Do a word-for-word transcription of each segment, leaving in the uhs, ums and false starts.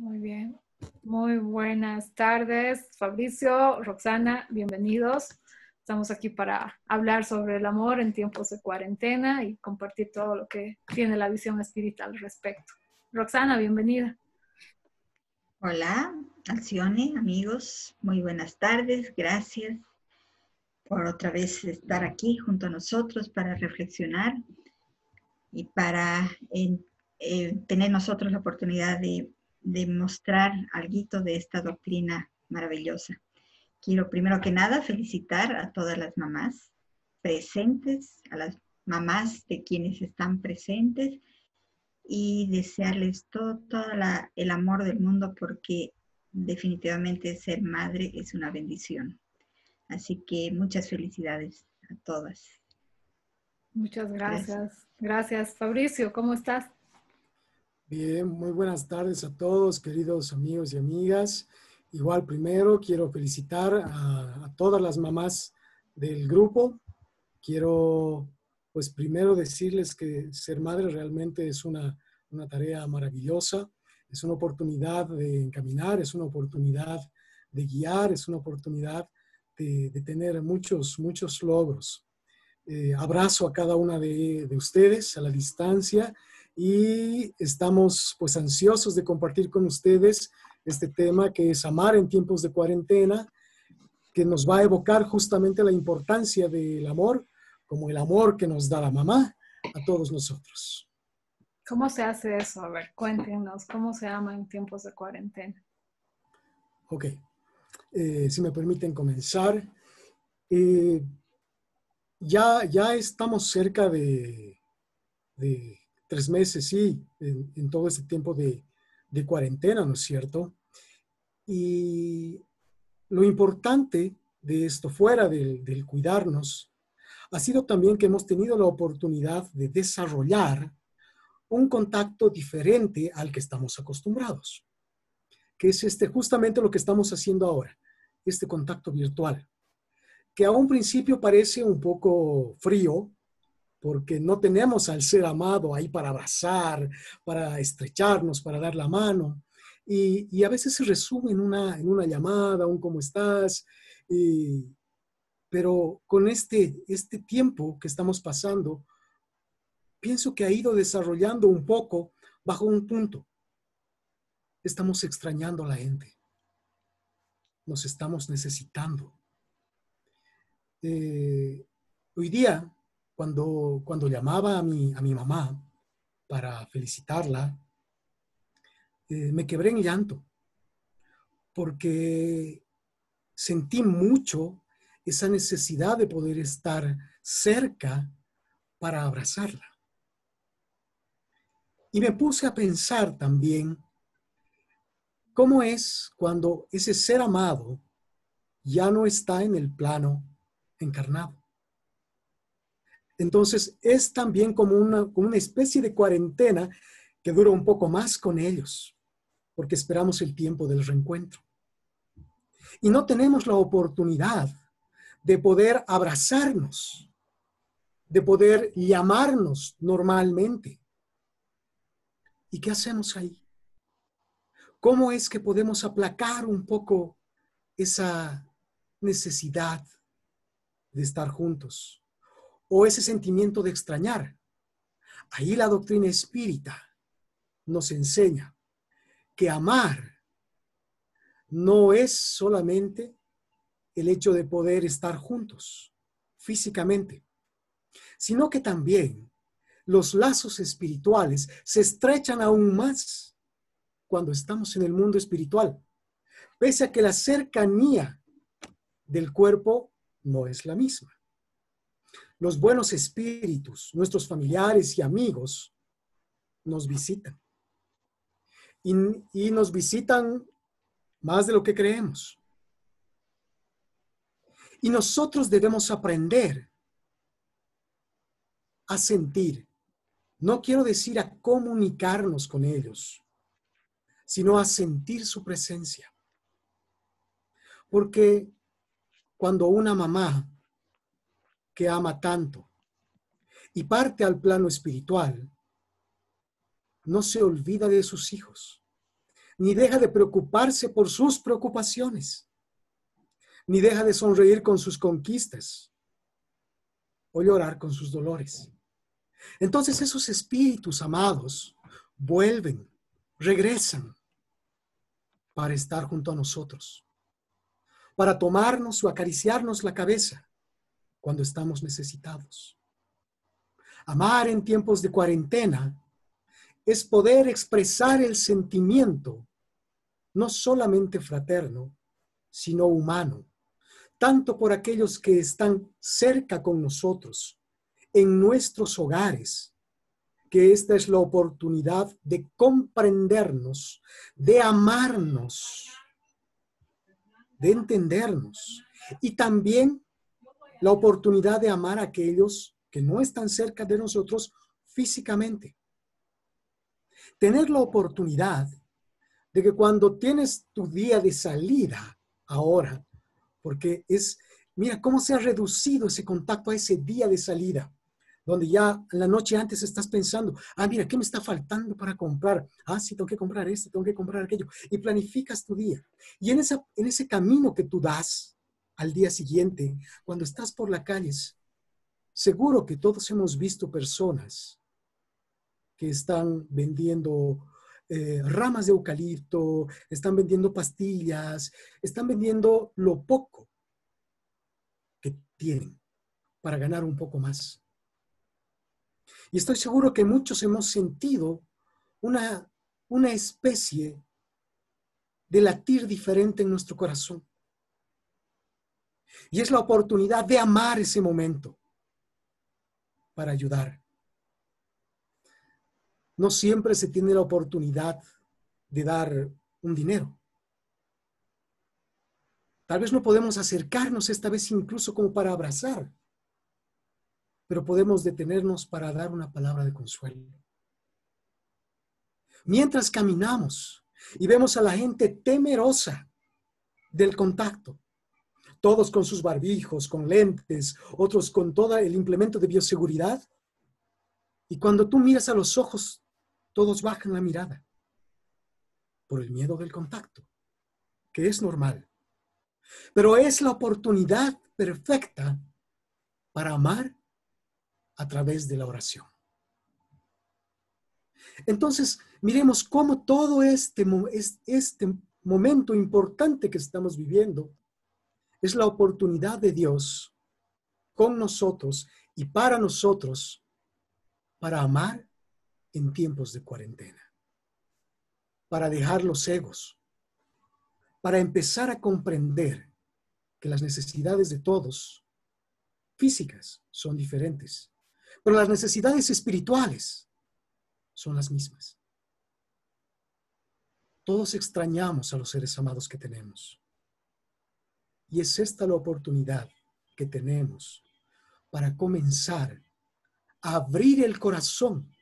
Muy bien. Muy buenas tardes, Fabricio, Roxana, bienvenidos. Estamos aquí para hablar sobre el amor en tiempos de cuarentena y compartir todo lo que tiene la visión espiritual al respecto. Roxana, bienvenida. Hola, Alcione, amigos, muy buenas tardes. Gracias por otra vez estar aquí junto a nosotros para reflexionar y para eh, eh, tener nosotros la oportunidad de, de mostrar algo de esta doctrina maravillosa. Quiero primero que nada felicitar a todas las mamás presentes, a las mamás de quienes están presentes y desearles todo, todo la, el amor del mundo porque definitivamente ser madre es una bendición. Así que muchas felicidades a todas. Muchas gracias. Gracias. Gracias, Fabricio, ¿cómo estás? Bien, muy buenas tardes a todos, queridos amigos y amigas. Igual primero quiero felicitar a, a todas las mamás del grupo. Quiero pues primero decirles que ser madre realmente es una, una tarea maravillosa, es una oportunidad de encaminar, es una oportunidad de guiar, es una oportunidad de, de tener muchos, muchos logros. Eh, abrazo a cada una de, de ustedes a la distancia y estamos pues ansiosos de compartir con ustedes este tema que es amar en tiempos de cuarentena, que nos va a evocar justamente la importancia del amor, como el amor que nos da la mamá a todos nosotros. ¿Cómo se hace eso? A ver, cuéntenos, ¿cómo se ama en tiempos de cuarentena? Ok, eh, si me permiten comenzar. Eh, ya, ya estamos cerca de, de tres meses, sí, en, en todo este tiempo de, de cuarentena, ¿no es cierto? Y lo importante de esto, fuera del, del cuidarnos, ha sido también que hemos tenido la oportunidad de desarrollar un contacto diferente al que estamos acostumbrados, que es este, justamente lo que estamos haciendo ahora, este contacto virtual, que a un principio parece un poco frío, porque no tenemos al ser amado ahí para abrazar, para estrecharnos, para dar la mano. Y, y a veces se resume en una, en una llamada, un cómo estás. Y, pero con este, este tiempo que estamos pasando, pienso que ha ido desarrollando un poco bajo un punto. Estamos extrañando a la gente. Nos estamos necesitando. Eh, hoy día, cuando, cuando llamaba a mi, a mi mamá, para felicitarla, eh, me quebré en llanto porque sentí mucho esa necesidad de poder estar cerca para abrazarla. Y me puse a pensar también cómo es cuando ese ser amado ya no está en el plano encarnado. Entonces es también como una, como una especie de cuarentena que dura un poco más con ellos, porque esperamos el tiempo del reencuentro. Y no tenemos la oportunidad de poder abrazarnos, de poder llamarnos normalmente. ¿Y qué hacemos ahí? ¿Cómo es que podemos aplacar un poco esa necesidad de estar juntos o ese sentimiento de extrañar? Ahí la doctrina espírita nos enseña que amar no es solamente el hecho de poder estar juntos físicamente, sino que también los lazos espirituales se estrechan aún más cuando estamos en el mundo espiritual, pese a que la cercanía del cuerpo no es la misma. Los buenos espíritus, nuestros familiares y amigos, nos visitan. Y, y nos visitan más de lo que creemos. Y nosotros debemos aprender a sentir. No quiero decir a comunicarnos con ellos, sino a sentir su presencia. Porque cuando una mamá que ama tanto y parte al plano espiritual, no se olvida de sus hijos, ni deja de preocuparse por sus preocupaciones, ni deja de sonreír con sus conquistas o llorar con sus dolores. Entonces esos espíritus amados vuelven, regresan para estar junto a nosotros, para tomarnos o acariciarnos la cabeza cuando estamos necesitados. Amar en tiempos de cuarentena es poder expresar el sentimiento, no solamente fraterno, sino humano, tanto por aquellos que están cerca con nosotros, en nuestros hogares, que esta es la oportunidad de comprendernos, de amarnos, de entendernos, y también la oportunidad de amar a aquellos que no están cerca de nosotros físicamente. Tener la oportunidad de que cuando tienes tu día de salida ahora, porque es, mira cómo se ha reducido ese contacto a ese día de salida, donde ya la noche antes estás pensando, ah, mira, ¿qué me está faltando para comprar? Ah, sí, tengo que comprar esto, tengo que comprar aquello. Y planificas tu día. Y en, esa, en ese camino que tú das al día siguiente, cuando estás por las calles, seguro que todos hemos visto personas que están vendiendo eh, ramas de eucalipto, están vendiendo pastillas, están vendiendo lo poco que tienen para ganar un poco más. Y estoy seguro que muchos hemos sentido una, una especie de latir diferente en nuestro corazón. Y es la oportunidad de amar ese momento para ayudar. No siempre se tiene la oportunidad de dar un dinero. Tal vez no podemos acercarnos esta vez incluso como para abrazar, pero podemos detenernos para dar una palabra de consuelo. Mientras caminamos y vemos a la gente temerosa del contacto, todos con sus barbijos, con lentes, otros con todo el implemento de bioseguridad, y cuando tú miras a los ojos, todos bajan la mirada por el miedo del contacto, que es normal. Pero es la oportunidad perfecta para amar a través de la oración. Entonces, miremos cómo todo este, este momento importante que estamos viviendo es la oportunidad de Dios con nosotros y para nosotros para amar en tiempos de cuarentena, para dejar los egos, para empezar a comprender que las necesidades de todos, físicas, son diferentes, pero las necesidades espirituales son las mismas. Todos extrañamos a los seres amados que tenemos. Y es esta la oportunidad que tenemos para comenzar a abrir el corazón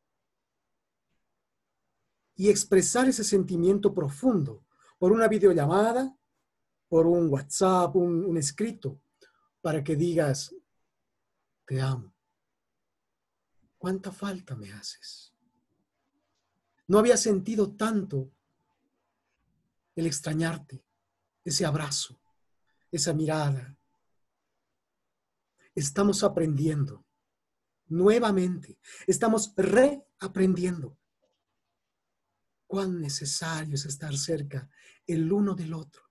y expresar ese sentimiento profundo por una videollamada, por un WhatsApp, un, un escrito, para que digas, te amo. ¿Cuánta falta me haces? No había sentido tanto el extrañarte, ese abrazo, esa mirada. Estamos aprendiendo nuevamente, estamos reaprendiendo cuán necesario es estar cerca el uno del otro.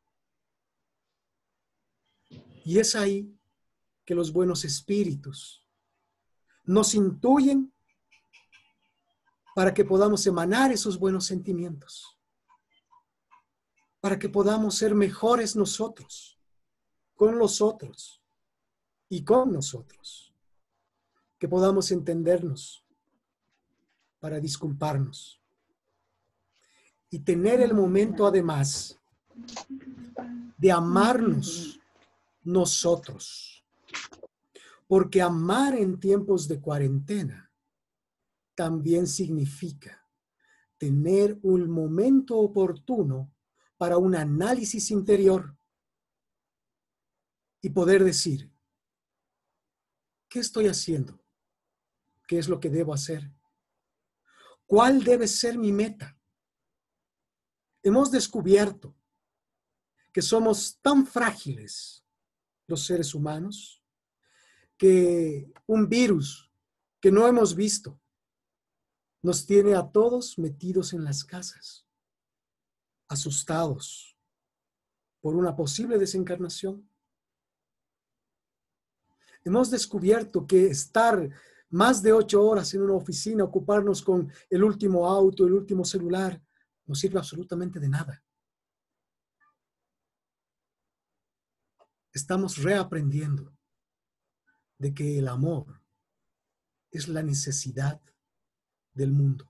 Y es ahí que los buenos espíritus nos intuyen para que podamos emanar esos buenos sentimientos, para que podamos ser mejores nosotros, con los otros y con nosotros, que podamos entendernos para disculparnos y tener el momento además de amarnos nosotros, porque amar en tiempos de cuarentena también significa tener un momento oportuno para un análisis interior y poder decir, ¿qué estoy haciendo? ¿Qué es lo que debo hacer? ¿Cuál debe ser mi meta? Hemos descubierto que somos tan frágiles los seres humanos que un virus que no hemos visto nos tiene a todos metidos en las casas, asustados por una posible desencarnación. Hemos descubierto que estar más de ocho horas en una oficina, ocuparnos con el último auto, el último celular, no sirve absolutamente de nada. Estamos reaprendiendo de que el amor es la necesidad del mundo.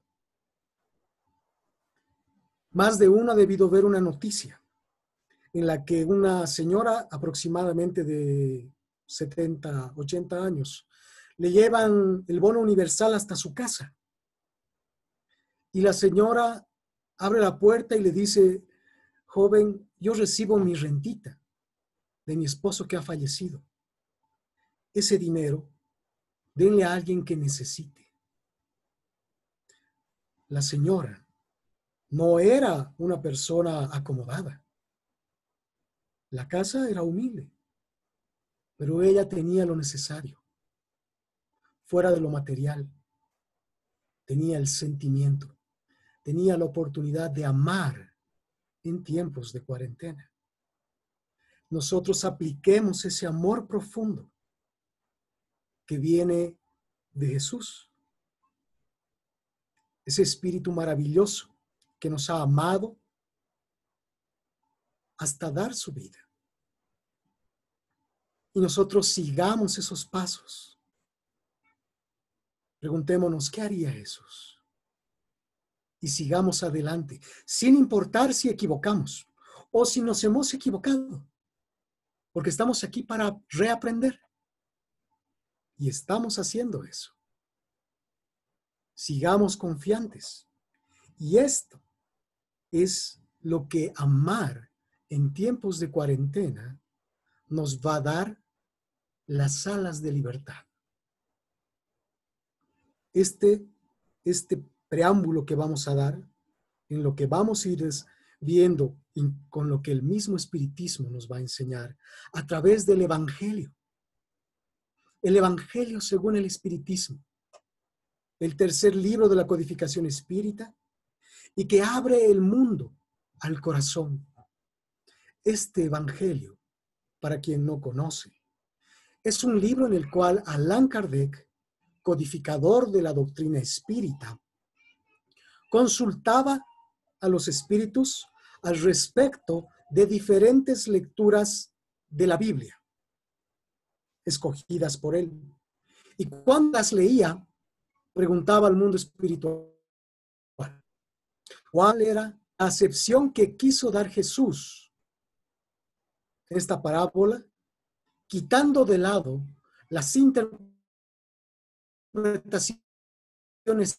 Más de uno ha debido ver una noticia en la que una señora aproximadamente de setenta, ochenta años le llevan el bono universal hasta su casa. Y la señora abre la puerta y le dice: joven, yo recibo mi rentita de mi esposo que ha fallecido. Ese dinero, denle a alguien que necesite. La señora no era una persona acomodada. La casa era humilde, pero ella tenía lo necesario. Fuera de lo material, tenía el sentimiento, tenía la oportunidad de amar en tiempos de cuarentena. Nosotros apliquemos ese amor profundo que viene de Jesús. Ese espíritu maravilloso que nos ha amado hasta dar su vida. Y nosotros sigamos esos pasos. Preguntémonos, ¿qué haría Jesús? Y sigamos adelante, sin importar si equivocamos o si nos hemos equivocado. Porque estamos aquí para reaprender. Y estamos haciendo eso. Sigamos confiantes. Y esto es lo que amar en tiempos de cuarentena nos va a dar las alas de libertad. Este, este preámbulo que vamos a dar, en lo que vamos a ir viendo con lo que el mismo espiritismo nos va a enseñar a través del Evangelio. El Evangelio según el espiritismo, el tercer libro de la codificación espírita, y que abre el mundo al corazón. Este Evangelio, para quien no conoce, es un libro en el cual Allan Kardec, codificador de la doctrina espírita, consultaba a los espíritus al respecto de diferentes lecturas de la Biblia, escogidas por él. Y cuando las leía, preguntaba al mundo espiritual, ¿cuál era la acepción que quiso dar Jesús en esta parábola, quitando de lado las interpretaciones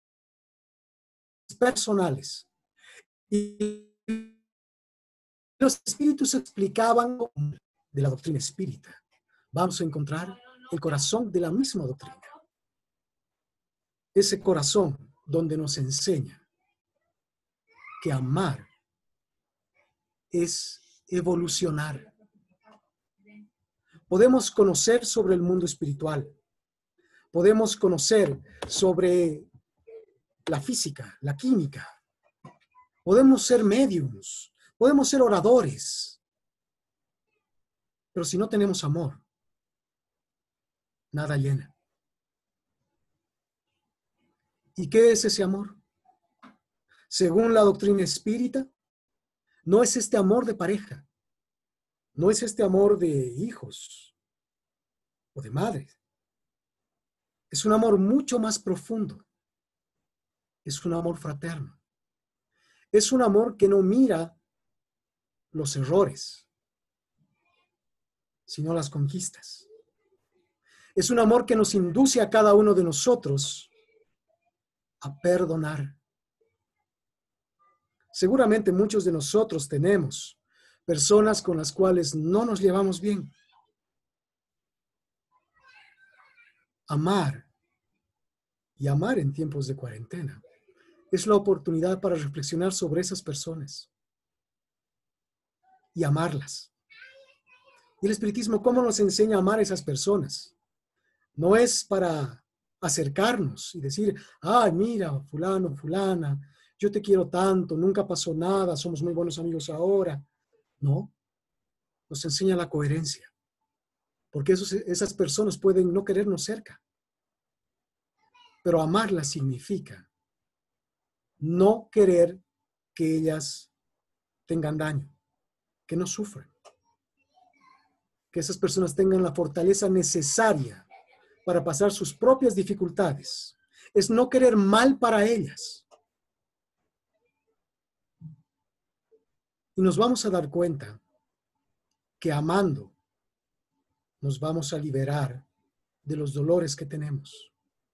personales? Y los espíritus explicaban de la doctrina espírita. Vamos a encontrar el corazón de la misma doctrina. Ese corazón donde nos enseña que amar es evolucionar. Podemos conocer sobre el mundo espiritual. Podemos conocer sobre la física, la química. Podemos ser médiums. Podemos ser oradores. Pero si no tenemos amor, nada llena. ¿Y qué es ese amor? Según la doctrina espírita, no es este amor de pareja, no es este amor de hijos o de madres. Es un amor mucho más profundo. Es un amor fraterno. Es un amor que no mira los errores, sino las conquistas. Es un amor que nos induce a cada uno de nosotros a perdonar. Seguramente muchos de nosotros tenemos personas con las cuales no nos llevamos bien. Amar y amar en tiempos de cuarentena es la oportunidad para reflexionar sobre esas personas y amarlas. Y el espiritismo, ¿cómo nos enseña a amar a esas personas? No es para acercarnos y decir, ay, mira, fulano, fulana, yo te quiero tanto, nunca pasó nada, somos muy buenos amigos ahora. No, nos enseña la coherencia, porque esos, esas personas pueden no querernos cerca, pero amarlas significa no querer que ellas tengan daño, que no sufran, que esas personas tengan la fortaleza necesaria para pasar sus propias dificultades. Es no querer mal para ellas. Y nos vamos a dar cuenta que amando nos vamos a liberar de los dolores que tenemos.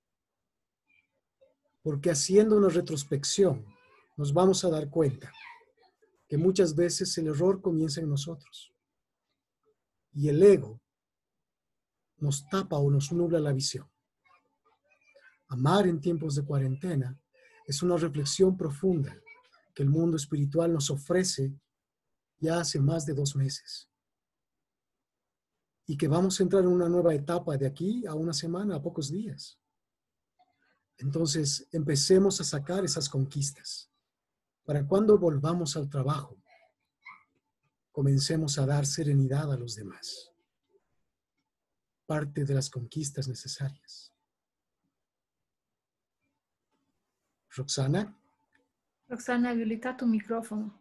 Porque haciendo una retrospección nos vamos a dar cuenta que muchas veces el error comienza en nosotros. Y el ego nos tapa o nos nubla la visión. Amar en tiempos de cuarentena es una reflexión profunda que el mundo espiritual nos ofrece ya hace más de dos meses. Y que vamos a entrar en una nueva etapa de aquí a una semana, a pocos días. Entonces, empecemos a sacar esas conquistas. Para cuando volvamos al trabajo, comencemos a dar serenidad a los demás. Parte de las conquistas necesarias. Roxana. Roxana, habilita tu micrófono.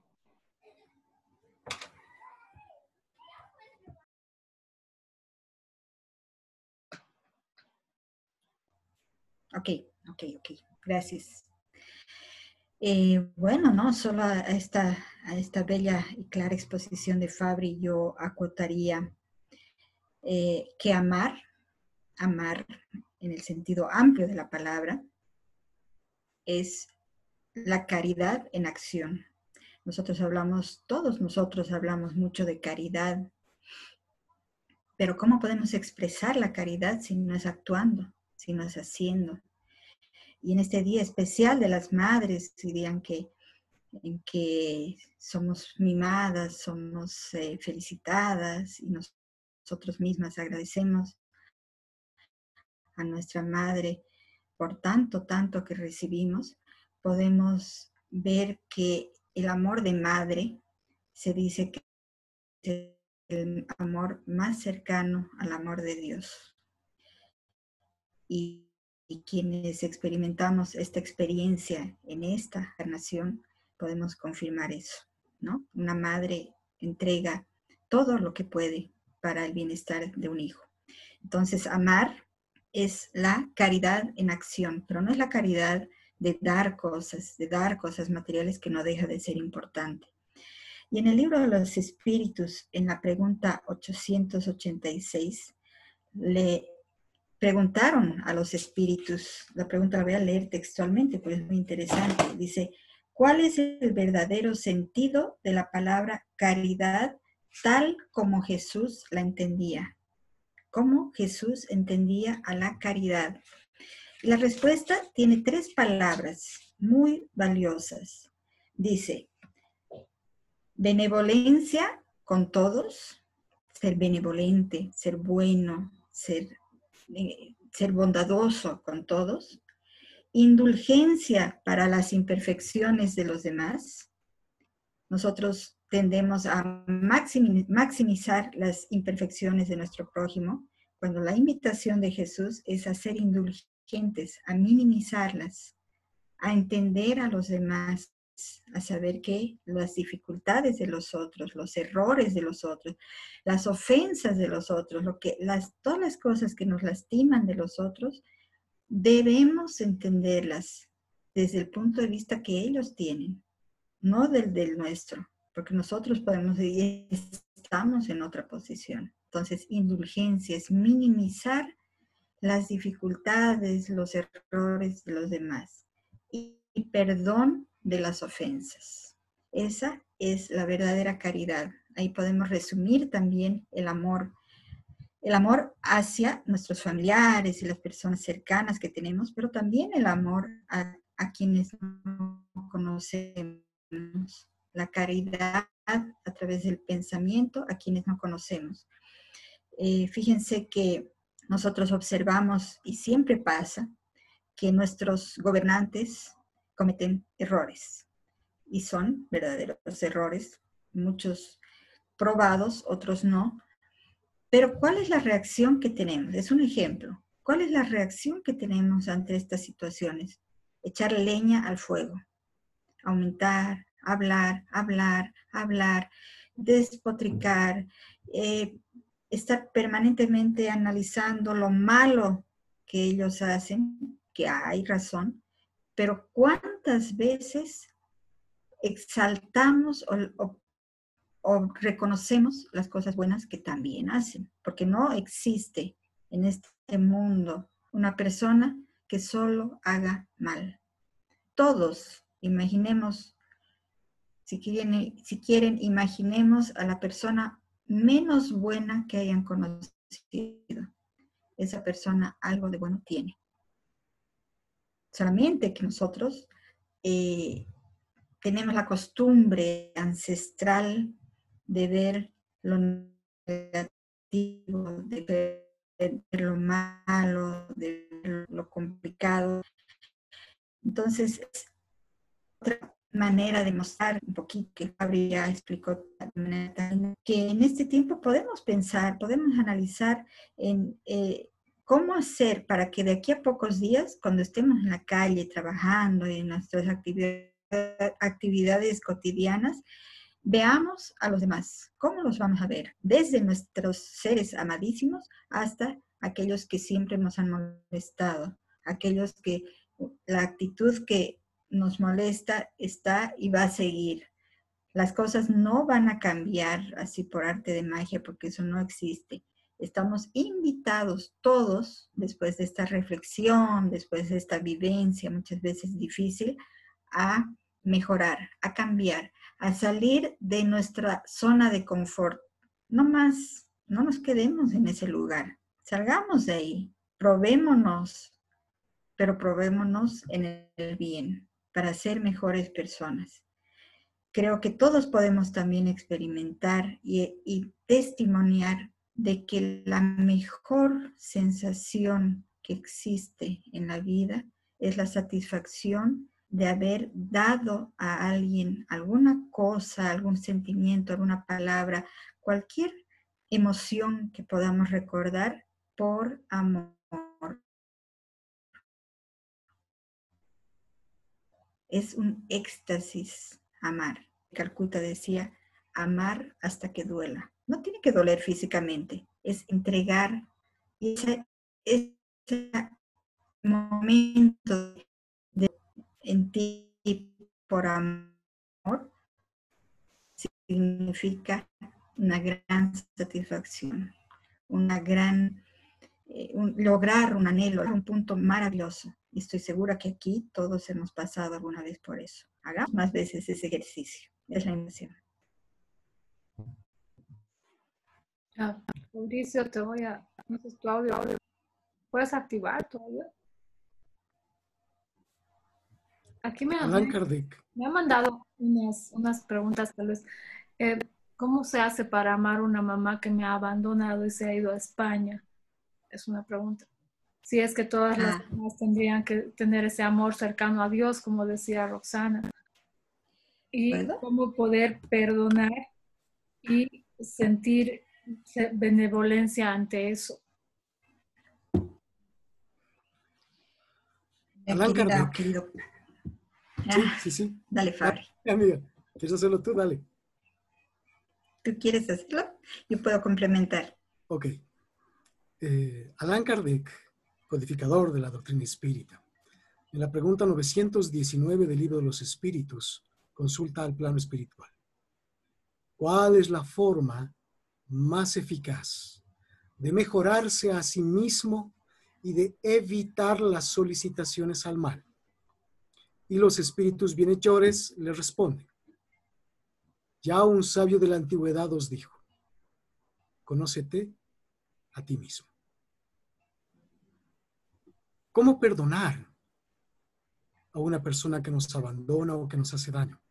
Ok, ok, ok. Gracias. Eh, bueno, no, solo a esta, a esta bella y clara exposición de Fabri yo acotaría eh, que amar, amar en el sentido amplio de la palabra, es la caridad en acción. Nosotros hablamos, todos nosotros hablamos mucho de caridad, pero ¿cómo podemos expresar la caridad si no es actuando, si no es haciendo? Y en este día especial de las madres, dirían que en que somos mimadas, somos eh, felicitadas y nos, nosotros mismas agradecemos a nuestra madre por tanto, tanto que recibimos, podemos ver que el amor de madre se dice que es el amor más cercano al amor de Dios. Y, y quienes experimentamos esta experiencia en esta encarnación, podemos confirmar eso, ¿no? Una madre entrega todo lo que puede para el bienestar de un hijo. Entonces, amar es la caridad en acción, pero no es la caridad de dar cosas, de dar cosas materiales, que no deja de ser importante. Y en el libro de los espíritus, en la pregunta ochocientos ochenta y seis, le preguntaron a los espíritus, la pregunta la voy a leer textualmente, porque es muy interesante. Dice, ¿cuál es el verdadero sentido de la palabra caridad tal como Jesús la entendía? ¿Cómo Jesús entendía a la caridad? La respuesta tiene tres palabras muy valiosas. Dice, benevolencia con todos, ser benevolente, ser bueno, ser Eh, ser bondadoso con todos, indulgencia para las imperfecciones de los demás. Nosotros tendemos a maximizar las imperfecciones de nuestro prójimo, cuando la invitación de Jesús es a ser indulgentes, a minimizarlas, a entender a los demás, a saber que las dificultades de los otros, los errores de los otros, las ofensas de los otros, lo que, las, todas las cosas que nos lastiman de los otros, debemos entenderlas desde el punto de vista que ellos tienen, no del, del nuestro, porque nosotros podemos decir, estamos en otra posición. Entonces, indulgencia es minimizar las dificultades, los errores de los demás. Y, y perdón de las ofensas. Esa es la verdadera caridad. Ahí podemos resumir también el amor, el amor hacia nuestros familiares y las personas cercanas que tenemos, pero también el amor a, a quienes no conocemos, la caridad a través del pensamiento a quienes no conocemos. Eh, fíjense que nosotros observamos, y siempre pasa, que nuestros gobernantes cometen errores, y son verdaderos errores, muchos probados, otros no. Pero ¿cuál es la reacción que tenemos? Es un ejemplo. ¿Cuál es la reacción que tenemos ante estas situaciones? Echar leña al fuego, aumentar, hablar, hablar, hablar, despotricar, eh, estar permanentemente analizando lo malo que ellos hacen, que hay razón, pero ¿cuántas veces exaltamos o, o o reconocemos las cosas buenas que también hacen? Porque no existe en este mundo una persona que solo haga mal. Todos, imaginemos, si quieren, si quieren, imaginemos a la persona menos buena que hayan conocido. Esa persona algo de bueno tiene. Solamente que nosotros eh, tenemos la costumbre ancestral de ver lo negativo, de ver lo malo, de ver lo complicado. Entonces, es otra manera de mostrar un poquito, que Fabri ya explicó, que en este tiempo podemos pensar, podemos analizar en eh, cómo hacer para que de aquí a pocos días, cuando estemos en la calle trabajando en nuestras actividades, actividades cotidianas, veamos a los demás. ¿Cómo los vamos a ver? Desde nuestros seres amadísimos hasta aquellos que siempre nos han molestado, aquellos que la actitud que nos molesta está y va a seguir. Las cosas no van a cambiar así por arte de magia, porque eso no existe. Estamos invitados todos, después de esta reflexión, después de esta vivencia muchas veces difícil, a mejorar, a cambiar, a salir de nuestra zona de confort. No más, no nos quedemos en ese lugar. Salgamos de ahí, probémonos, pero probémonos en el bien, para ser mejores personas. Creo que todos podemos también experimentar y, y testimoniar de que la mejor sensación que existe en la vida es la satisfacción de haber dado a alguien alguna cosa, algún sentimiento, alguna palabra, cualquier emoción que podamos recordar por amor. Es un éxtasis amar. Calcuta decía, amar hasta que duela. No tiene que doler físicamente, es entregar ese, ese momento de, en ti por amor, significa una gran satisfacción, una gran, eh, un, lograr un anhelo, un punto maravilloso. Y estoy segura que aquí todos hemos pasado alguna vez por eso. Hagamos más veces ese ejercicio. Es la intención. Ah, Mauricio, te voy a... No sé, tu audio, audio. ¿Puedes activar tu audio? Aquí me, Allan me, Kardec. me ha mandado unas, unas preguntas, tal vez. Eh, ¿Cómo se hace para amar a una mamá que me ha abandonado y se ha ido a España? Es una pregunta. Si es que todas las Ah, mamás tendrían que tener ese amor cercano a Dios, como decía Roxana. Y ¿puedo? cómo poder perdonar y sentir benevolencia ante eso. Mi Allan querida, Kardec. querido. Sí, Ah, sí, sí. dale, Ah, Fabri. amiga, ¿quieres hacerlo tú? Dale. ¿Tú quieres hacerlo? Yo puedo complementar. Ok. Eh, Allan Kardec, codificador de la doctrina espírita, en la pregunta novecientos diecinueve del Libro de los Espíritus, consulta al plano espiritual. ¿Cuál es la forma más eficaz de mejorarse a sí mismo y de evitar las solicitaciones al mal? Y los espíritus bienhechores le responden. Ya un sabio de la antigüedad os dijo, conócete a ti mismo. ¿Cómo perdonar? a una persona que nos abandona o que nos hace daño.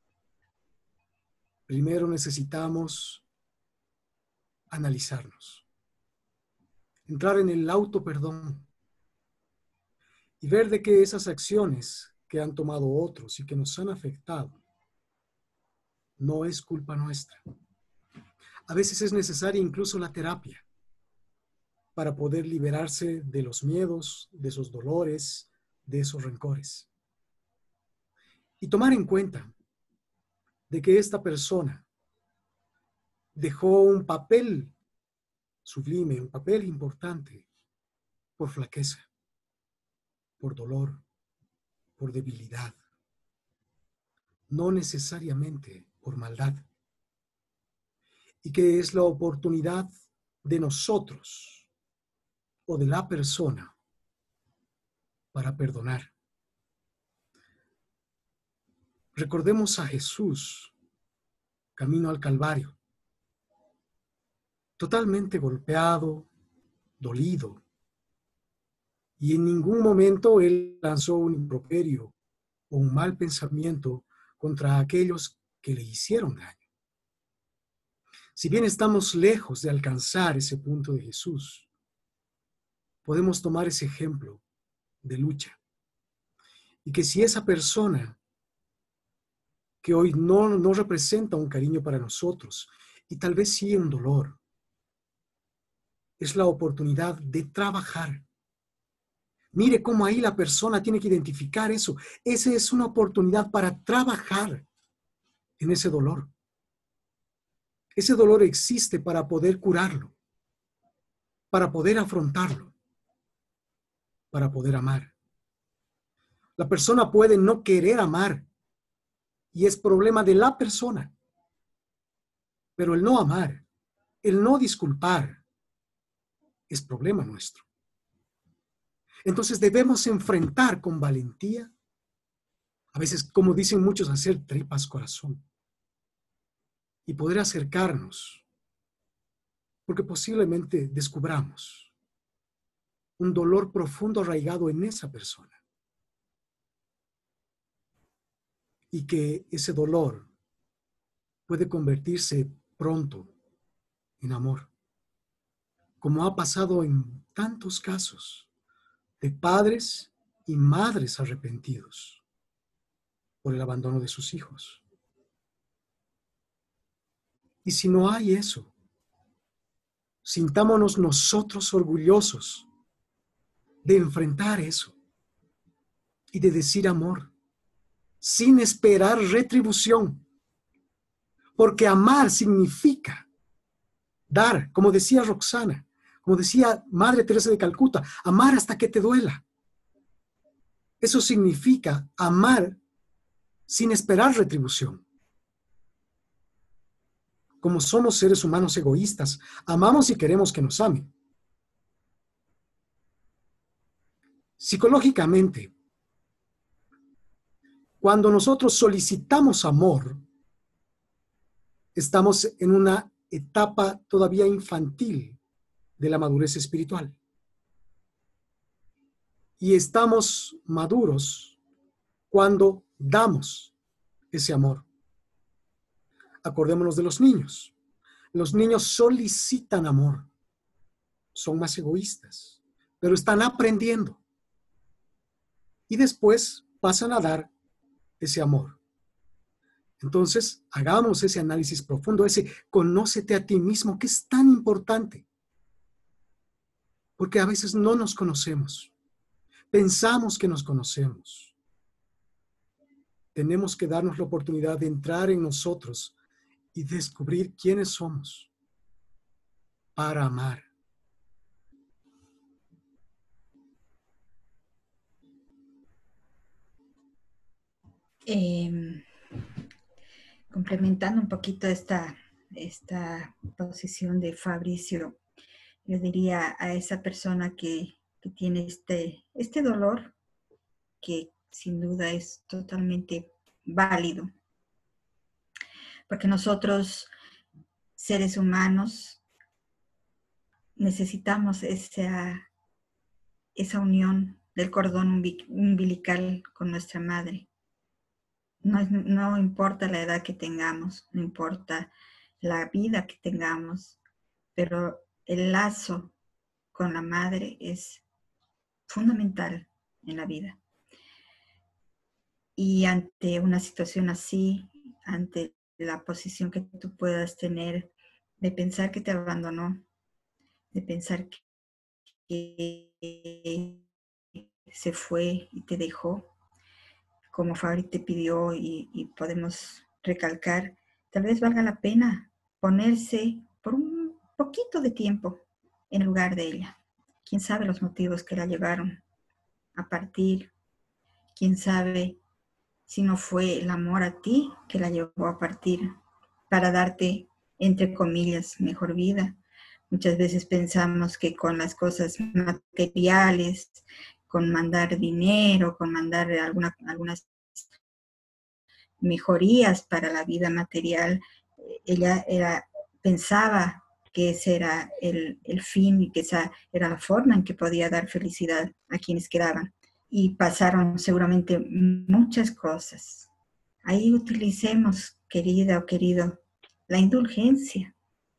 Primero necesitamos analizarnos, entrar en el autoperdón y ver de que esas acciones que han tomado otros y que nos han afectado no es culpa nuestra. A veces es necesaria incluso la terapia para poder liberarse de los miedos, de esos dolores, de esos rencores. Y tomar en cuenta de que esta persona dejó un papel sublime, un papel importante por flaqueza, por dolor, por debilidad, no necesariamente por maldad. Y que es la oportunidad de nosotros o de la persona para perdonar. Recordemos a Jesús, camino al Calvario, totalmente golpeado, dolido, y en ningún momento él lanzó un improperio o un mal pensamiento contra aquellos que le hicieron daño. Si bien estamos lejos de alcanzar ese punto de Jesús, podemos tomar ese ejemplo de lucha. Y que si esa persona que hoy no, no representa un cariño para nosotros, y tal vez sí un dolor, es la oportunidad de trabajar. Mire cómo ahí la persona tiene que identificar eso. Esa es una oportunidad para trabajar en ese dolor. Ese dolor existe para poder curarlo, para poder afrontarlo, para poder amar. La persona puede no querer amar y es problema de la persona. Pero el no amar, el no disculpar, es problema nuestro. Entonces debemos enfrentar con valentía, a veces, como dicen muchos, hacer tripas corazón y poder acercarnos, porque posiblemente descubramos un dolor profundo arraigado en esa persona y que ese dolor puede convertirse pronto en amor, como ha pasado en tantos casos de padres y madres arrepentidos por el abandono de sus hijos. Y si no hay eso, sintámonos nosotros orgullosos de enfrentar eso y de decir amor, sin esperar retribución. Porque amar significa dar, como decía Roxana, como decía Madre Teresa de Calcuta, amar hasta que te duela. Eso significa amar sin esperar retribución. Como somos seres humanos egoístas, amamos y queremos que nos amen. Psicológicamente, cuando nosotros solicitamos amor, estamos en una etapa todavía infantil de la madurez espiritual. Y estamos maduros cuando damos ese amor. Acordémonos de los niños. Los niños solicitan amor. Son más egoístas, pero están aprendiendo. Y después pasan a dar ese amor. Entonces, hagamos ese análisis profundo, ese conócete a ti mismo, que es tan importante. Porque a veces no nos conocemos. Pensamos que nos conocemos. Tenemos que darnos la oportunidad de entrar en nosotros y descubrir quiénes somos para amar. Eh, complementando un poquito esta, esta posición de Fabricio, yo diría a esa persona que, que tiene este, este dolor, que sin duda es totalmente válido, porque nosotros, seres humanos, necesitamos esa, esa unión del cordón umbilical con nuestra madre. No, no importa la edad que tengamos, no importa la vida que tengamos, pero el lazo con la madre es fundamental en la vida. Y ante una situación así, ante la posición que tú puedas tener de pensar que te abandonó, de pensar que se fue y te dejó, como Fabri te pidió y, y podemos recalcar, tal vez valga la pena ponerse por un poquito de tiempo en lugar de ella. ¿Quién sabe los motivos que la llevaron a partir? ¿Quién sabe si no fue el amor a ti que la llevó a partir para darte, entre comillas, mejor vida? Muchas veces pensamos que con las cosas materiales, con mandar dinero, con mandar alguna, algunas mejorías para la vida material, ella era, pensaba que ese era el, el fin y que esa era la forma en que podía dar felicidad a quienes quedaban. Y pasaron seguramente muchas cosas. Ahí utilicemos, querida o querido, la indulgencia.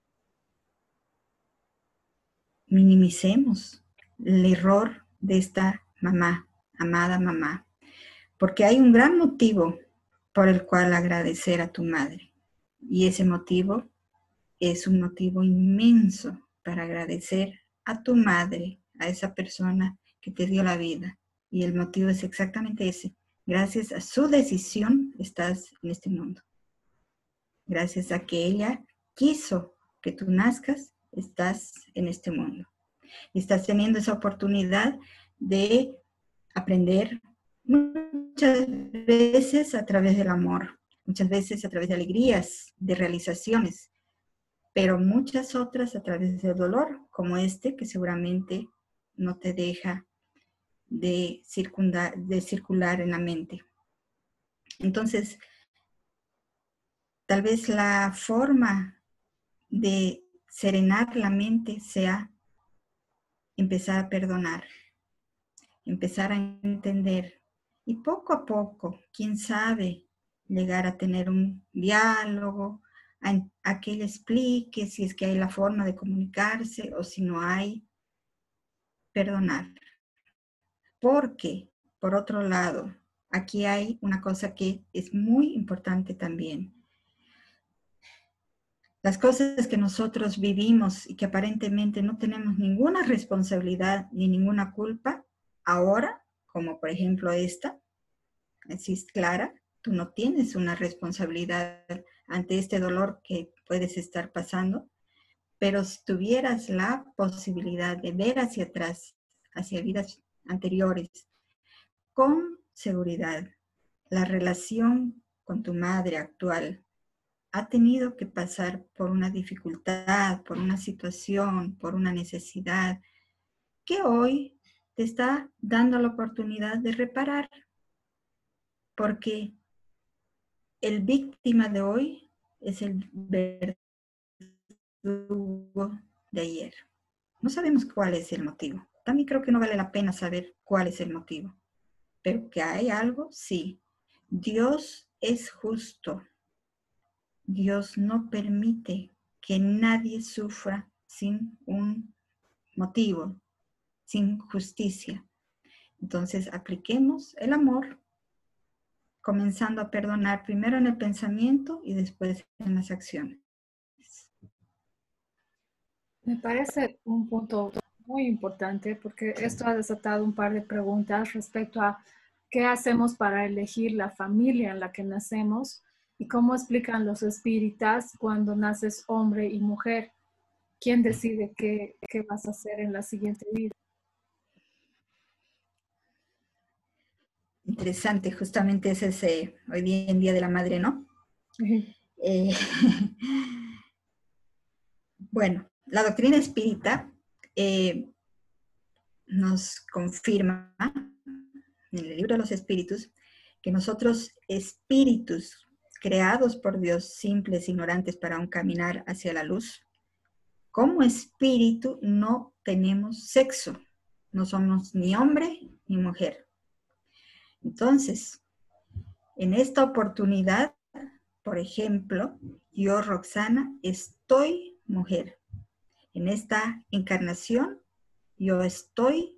Minimicemos el error de esta mamá, amada mamá, porque hay un gran motivo por el cual agradecer a tu madre. Y ese motivo es un motivo inmenso para agradecer a tu madre, a esa persona que te dio la vida. Y el motivo es exactamente ese. Gracias a su decisión estás en este mundo. Gracias a que ella quiso que tú nazcas, estás en este mundo. Y estás teniendo esa oportunidad de aprender muchas veces a través del amor, muchas veces a través de alegrías, de realizaciones, pero muchas otras a través del dolor, como este que seguramente no te deja de circundar, de circular en la mente. Entonces, tal vez la forma de serenar la mente sea empezar a perdonar, empezar a entender y poco a poco, quién sabe, llegar a tener un diálogo, a, a que ella explique si es que hay la forma de comunicarse o si no hay, perdonar. Porque, por otro lado, aquí hay una cosa que es muy importante también. Las cosas que nosotros vivimos y que aparentemente no tenemos ninguna responsabilidad ni ninguna culpa, ahora, como por ejemplo esta, así es clara, tú no tienes una responsabilidad ante este dolor que puedes estar pasando, pero si tuvieras la posibilidad de ver hacia atrás, hacia vidas anteriores, con seguridad, la relación con tu madre actual ha tenido que pasar por una dificultad, por una situación, por una necesidad, que hoy te está dando la oportunidad de reparar. Porque el víctima de hoy es el verdugo de ayer. No sabemos cuál es el motivo. También creo que no vale la pena saber cuál es el motivo. Pero que hay algo, sí. Dios es justo. Dios no permite que nadie sufra sin un motivo, sin justicia. Entonces, apliquemos el amor, comenzando a perdonar primero en el pensamiento y después en las acciones. Me parece un punto muy importante porque esto ha desatado un par de preguntas respecto a qué hacemos para elegir la familia en la que nacemos y cómo explican los espíritas cuando naces hombre y mujer. ¿Quién decide qué, qué vas a hacer en la siguiente vida? Interesante, justamente ese es eh, hoy día en Día de la Madre, ¿no? Uh-huh. Eh, bueno, la doctrina espírita eh, nos confirma en el libro de los espíritus que nosotros, espíritus creados por Dios, simples, ignorantes para un caminar hacia la luz, como espíritu no tenemos sexo, no somos ni hombre y mujer. Entonces, en esta oportunidad, por ejemplo, yo, Roxana, estoy mujer. En esta encarnación, yo estoy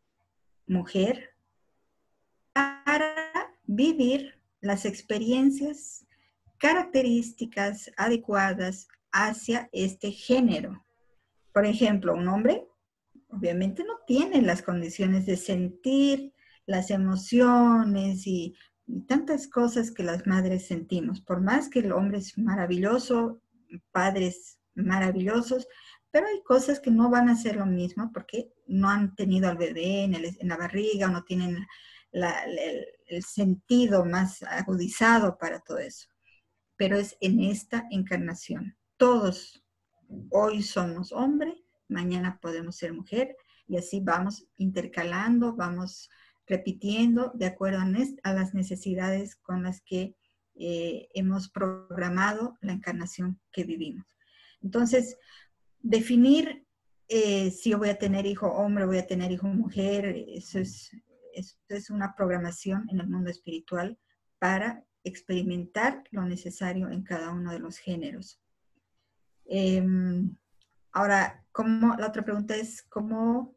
mujer para vivir las experiencias características adecuadas hacia este género. Por ejemplo, un hombre obviamente no tiene las condiciones de sentir las emociones y, y tantas cosas que las madres sentimos. Por más que el hombre es maravilloso, padres maravillosos, pero hay cosas que no van a ser lo mismo porque no han tenido al bebé en, el, en la barriga o no tienen la, el, el sentido más agudizado para todo eso. Pero es en esta encarnación. Todos hoy somos hombre, mañana podemos ser mujer, y así vamos intercalando, vamos repitiendo de acuerdo a, a las necesidades con las que eh, hemos programado la encarnación que vivimos. Entonces, definir eh, si yo voy a tener hijo hombre, voy a tener hijo mujer, eso es, eso es una programación en el mundo espiritual para experimentar lo necesario en cada uno de los géneros. Eh, ahora, ¿cómo, la otra pregunta es, ¿cómo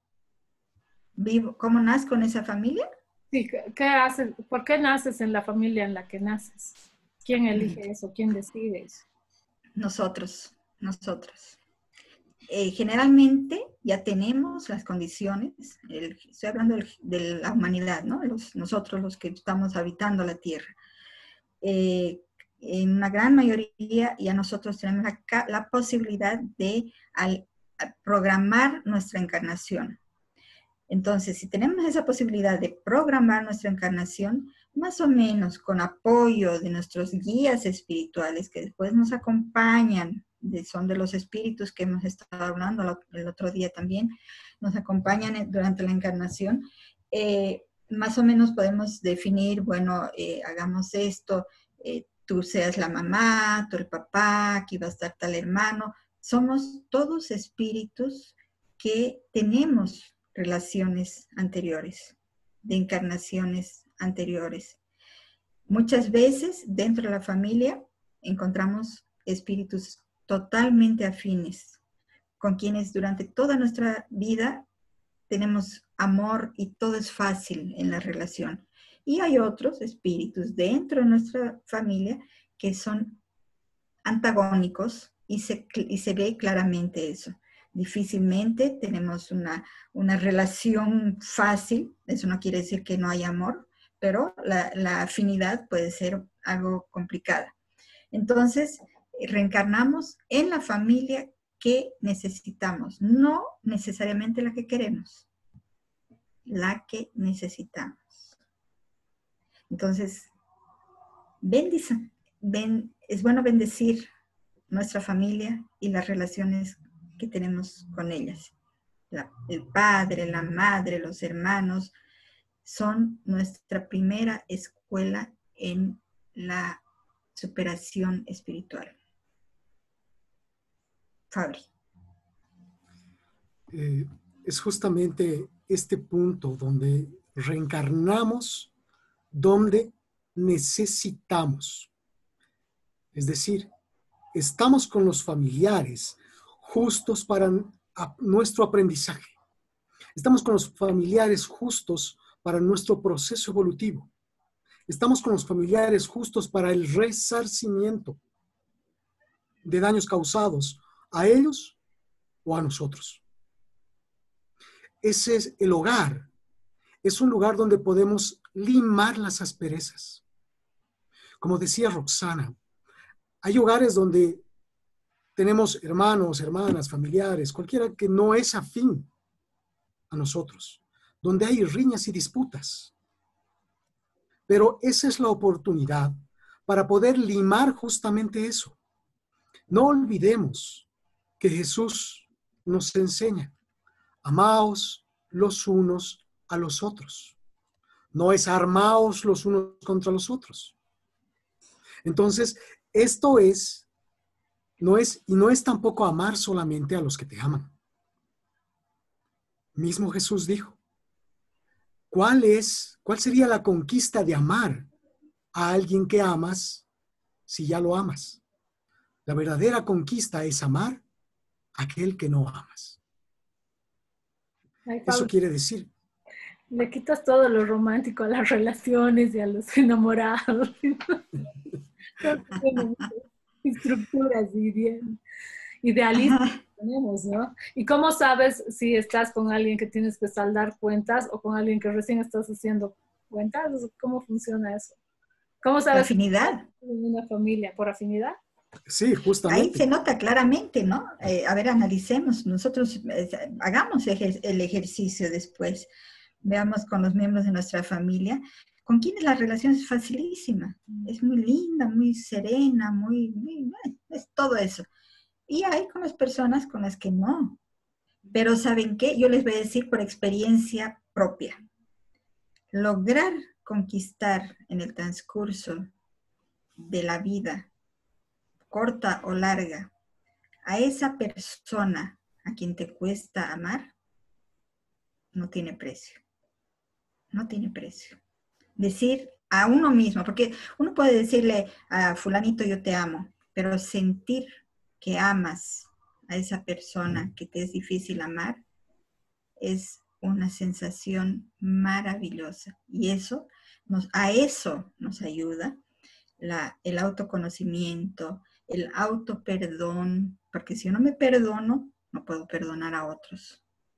vivo, cómo nazco con esa familia? Sí, ¿qué haces? ¿Por qué naces en la familia en la que naces? ¿Quién elige eso? ¿Quién decide eso? Nosotros, nosotros. Eh, generalmente ya tenemos las condiciones, el, estoy hablando del, de la humanidad, ¿no? Los, nosotros los que estamos habitando la Tierra. Eh, en una gran mayoría ya nosotros tenemos la, la posibilidad de al, programar nuestra encarnación. Entonces, si tenemos esa posibilidad de programar nuestra encarnación, más o menos con apoyo de nuestros guías espirituales que después nos acompañan, de, son de los espíritus que hemos estado hablando el otro día también, nos acompañan durante la encarnación, eh, más o menos podemos definir, bueno, eh, hagamos esto, eh, tú seas la mamá, tú el papá, aquí va a estar tal hermano. Somos todos espíritus que tenemos relaciones anteriores, de encarnaciones anteriores. Muchas veces dentro de la familia encontramos espíritus totalmente afines, con quienes durante toda nuestra vida tenemos amor y todo es fácil en la relación. Y hay otros espíritus dentro de nuestra familia que son antagónicos y se, y se ve claramente eso. Difícilmente tenemos una, una relación fácil, eso no quiere decir que no haya amor, pero la, la afinidad puede ser algo complicada. Entonces, reencarnamos en la familia que necesitamos, no necesariamente la que queremos, la que necesitamos. Entonces, bendice, ben, es bueno bendecir nuestra familia y las relaciones que tenemos con ellas. La, el padre, la madre, los hermanos son nuestra primera escuela en la superación espiritual. Fabri. Eh, es justamente este punto donde reencarnamos donde necesitamos. Es decir, estamos con los familiares justos para nuestro aprendizaje. Estamos con los familiares justos para nuestro proceso evolutivo. Estamos con los familiares justos para el resarcimiento de daños causados a ellos o a nosotros. Ese es el hogar. Es un lugar donde podemos limar las asperezas. Como decía Roxana, hay hogares donde tenemos hermanos, hermanas, familiares, cualquiera que no es afín a nosotros, donde hay riñas y disputas. Pero esa es la oportunidad para poder limar justamente eso. No olvidemos que Jesús nos enseña, amaos los unos a los otros. No es armaos los unos contra los otros. Entonces, esto es, no es, y no es tampoco amar solamente a los que te aman. Mismo Jesús dijo, ¿cuál es, cuál sería la conquista de amar a alguien que amas si ya lo amas? La verdadera conquista es amar a aquel que no amas. Ay, Eso Pablo, quiere decir, le quitas todo lo romántico a las relaciones y a los enamorados. Creo que tiene muchas estructuras y bien idealistas que tenemos, ¿no? ¿Y cómo sabes si estás con alguien que tienes que saldar cuentas o con alguien que recién estás haciendo cuentas? ¿Cómo funciona eso? ¿Cómo La sabes si estás afinidad. en una familia? ¿Por afinidad? sí, Ahí justamente. se nota claramente, ¿no? Eh, a ver, analicemos, nosotros eh, hagamos ejer el ejercicio después, veamos con los miembros de nuestra familia, con quienes la relación es facilísima, es muy linda, muy serena, muy, muy es todo eso. Y hay con las personas con las que no. Pero ¿saben qué? Yo les voy a decir por experiencia propia. Lograr conquistar en el transcurso de la vida, corta o larga, a esa persona a quien te cuesta amar, no tiene precio. No tiene precio. Decir a uno mismo, porque uno puede decirle a fulanito yo te amo, pero sentir que amas a esa persona que te es difícil amar es una sensación maravillosa. Y eso nos, a eso nos ayuda la, el autoconocimiento, el autoperdón, porque si yo no me perdono, no puedo perdonar a otros.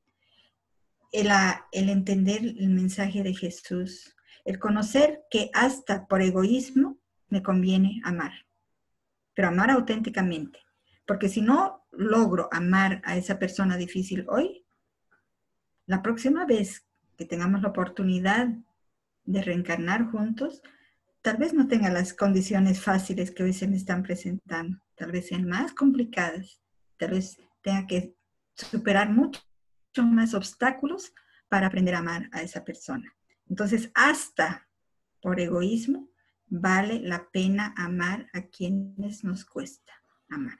El, el entender el mensaje de Jesús, el conocer que hasta por egoísmo me conviene amar, pero amar auténticamente. Porque si no logro amar a esa persona difícil hoy, la próxima vez que tengamos la oportunidad de reencarnar juntos, tal vez no tenga las condiciones fáciles que hoy se me están presentando, tal vez sean más complicadas, tal vez tenga que superar muchos más obstáculos para aprender a amar a esa persona. Entonces, hasta por egoísmo, vale la pena amar a quienes nos cuesta amar.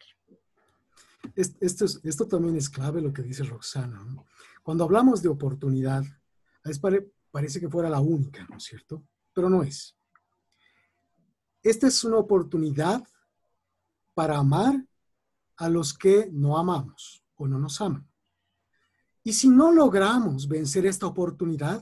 Esto, es, esto también es clave lo que dice Roxana, ¿no? Cuando hablamos de oportunidad, es pare, parece que fuera la única, ¿no es cierto? Pero no es. Esta es una oportunidad para amar a los que no amamos o no nos aman. Y si no logramos vencer esta oportunidad,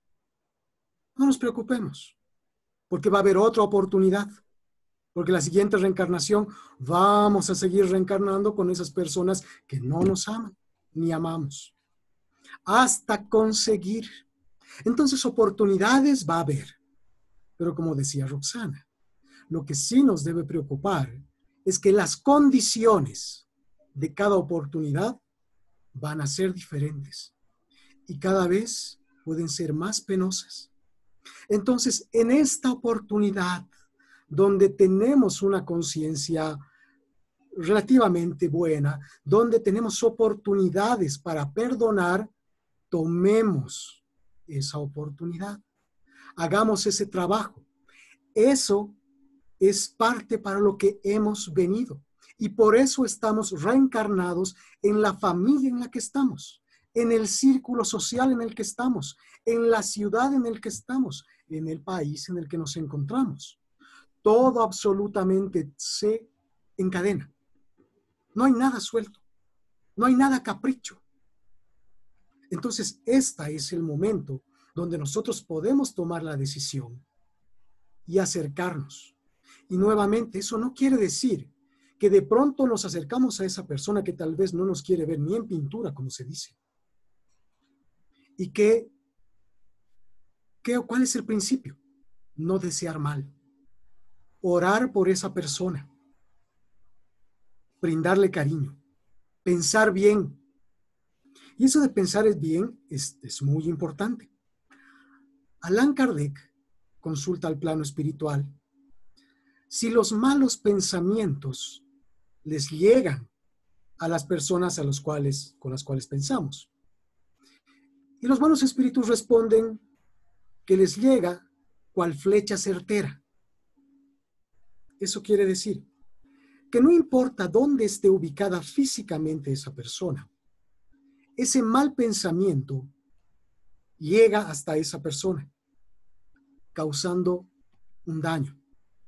no nos preocupemos, porque va a haber otra oportunidad. Porque la siguiente reencarnación vamos a seguir reencarnando con esas personas que no nos aman ni amamos. Hasta conseguir. Entonces oportunidades va a haber. Pero como decía Roxana, lo que sí nos debe preocupar es que las condiciones de cada oportunidad van a ser diferentes y cada vez pueden ser más penosas. Entonces, en esta oportunidad, donde tenemos una conciencia relativamente buena, donde tenemos oportunidades para perdonar, tomemos esa oportunidad. Hagamos ese trabajo. Eso es parte para lo que hemos venido. Y por eso estamos reencarnados en la familia en la que estamos, en el círculo social en el que estamos, en la ciudad en el que estamos, en el país en el que nos encontramos. Todo absolutamente se encadena. No hay nada suelto. No hay nada capricho. Entonces, este es el momento donde nosotros podemos tomar la decisión y acercarnos. Y nuevamente, eso no quiere decir que de pronto nos acercamos a esa persona que tal vez no nos quiere ver ni en pintura, como se dice. Y que, que ¿cuál es el principio? No desear mal. Orar por esa persona. Brindarle cariño. Pensar bien. Y eso de pensar bien es, es muy importante. Allan Kardec consulta al plano espiritual. Si los malos pensamientos les llegan a las personas a los cuales, con las cuales pensamos. Y los buenos espíritus responden que les llega cual flecha certera. Eso quiere decir que no importa dónde esté ubicada físicamente esa persona, ese mal pensamiento llega hasta esa persona, causando un daño.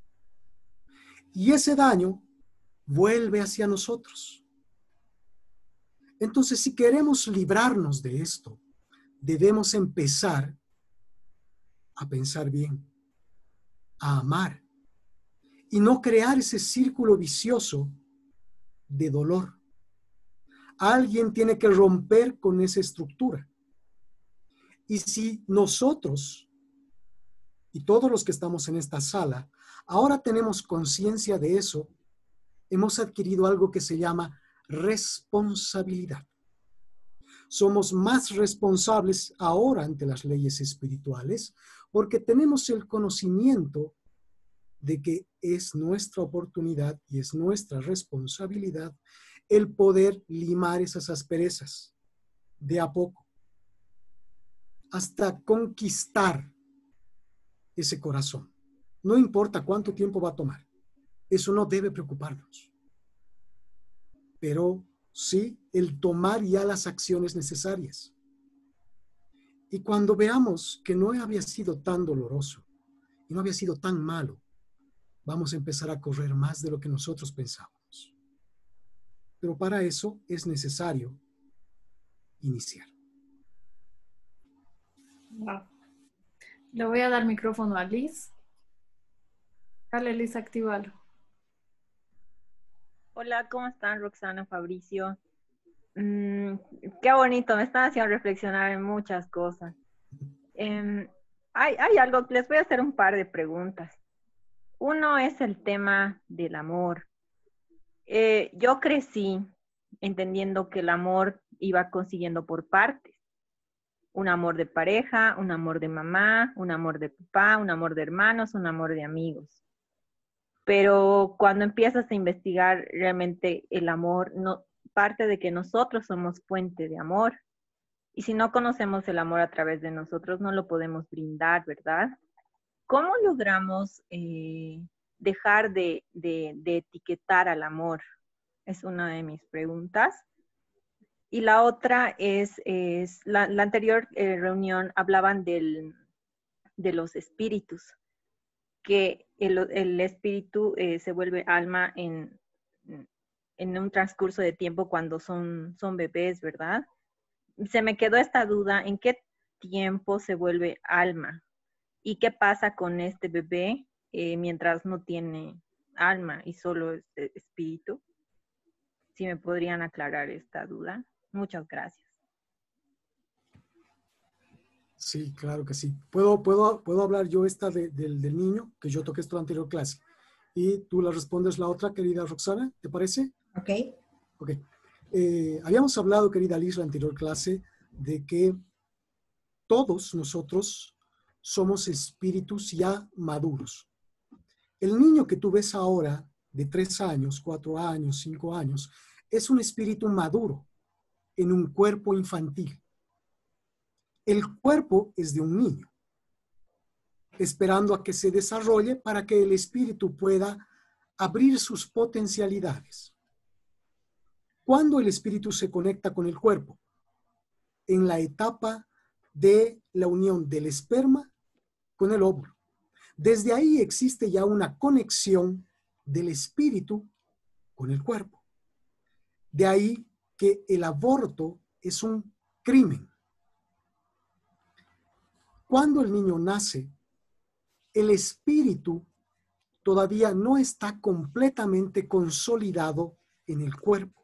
Y ese daño vuelve hacia nosotros. Entonces, si queremos librarnos de esto, debemos empezar a pensar bien, a amar y no crear ese círculo vicioso de dolor. Alguien tiene que romper con esa estructura. Y si nosotros y todos los que estamos en esta sala ahora tenemos conciencia de eso, hemos adquirido algo que se llama responsabilidad. Somos más responsables ahora ante las leyes espirituales porque tenemos el conocimiento de que es nuestra oportunidad y es nuestra responsabilidad el poder limar esas asperezas de a poco hasta conquistar ese corazón. No importa cuánto tiempo va a tomar. Eso no debe preocuparnos. Pero sí el tomar ya las acciones necesarias. Y cuando veamos que no había sido tan doloroso y no había sido tan malo, vamos a empezar a correr más de lo que nosotros pensábamos. Pero para eso es necesario iniciar. Wow. Le voy a dar micrófono a Liz. Dale, Liz, actívalo. Hola, ¿cómo están, Roxana, Fabricio? Mm, qué bonito, me están haciendo reflexionar en muchas cosas. Eh, hay, hay algo, les voy a hacer un par de preguntas. Uno es el tema del amor. Eh, yo crecí entendiendo que el amor iba consiguiendo por partes. Un amor de pareja, un amor de mamá, un amor de papá, un amor de hermanos, un amor de amigos. Pero cuando empiezas a investigar realmente el amor, no, parte de que nosotros somos fuente de amor. Y si no conocemos el amor a través de nosotros, no lo podemos brindar, ¿verdad? ¿Cómo logramos eh, dejar de, de, de etiquetar al amor? Es una de mis preguntas. Y la otra es, es la, la anterior eh, reunión hablaban del, de los espíritus, que el, el espíritu eh, se vuelve alma en, en un transcurso de tiempo cuando son, son bebés, ¿verdad? Se me quedó esta duda, ¿en qué tiempo se vuelve alma? ¿Y qué pasa con este bebé eh, mientras no tiene alma y solo es espíritu? Si me podrían aclarar esta duda. Muchas gracias. Sí, claro que sí. ¿Puedo, puedo, puedo hablar yo esta de, del, del niño, que yo toqué esto en la anterior clase? Y tú la respondes la otra, querida Roxana, ¿te parece? Ok. Ok. Eh, habíamos hablado, querida Liz, en la anterior clase, de que todos nosotros somos espíritus ya maduros. El niño que tú ves ahora, de tres años, cuatro años, cinco años, es un espíritu maduro en un cuerpo infantil. El cuerpo es de un niño, esperando a que se desarrolle para que el espíritu pueda abrir sus potencialidades. ¿Cuándo el espíritu se conecta con el cuerpo? En la etapa de la unión del esperma con el óvulo. Desde ahí existe ya una conexión del espíritu con el cuerpo. De ahí que el aborto es un crimen. Cuando el niño nace, el espíritu todavía no está completamente consolidado en el cuerpo.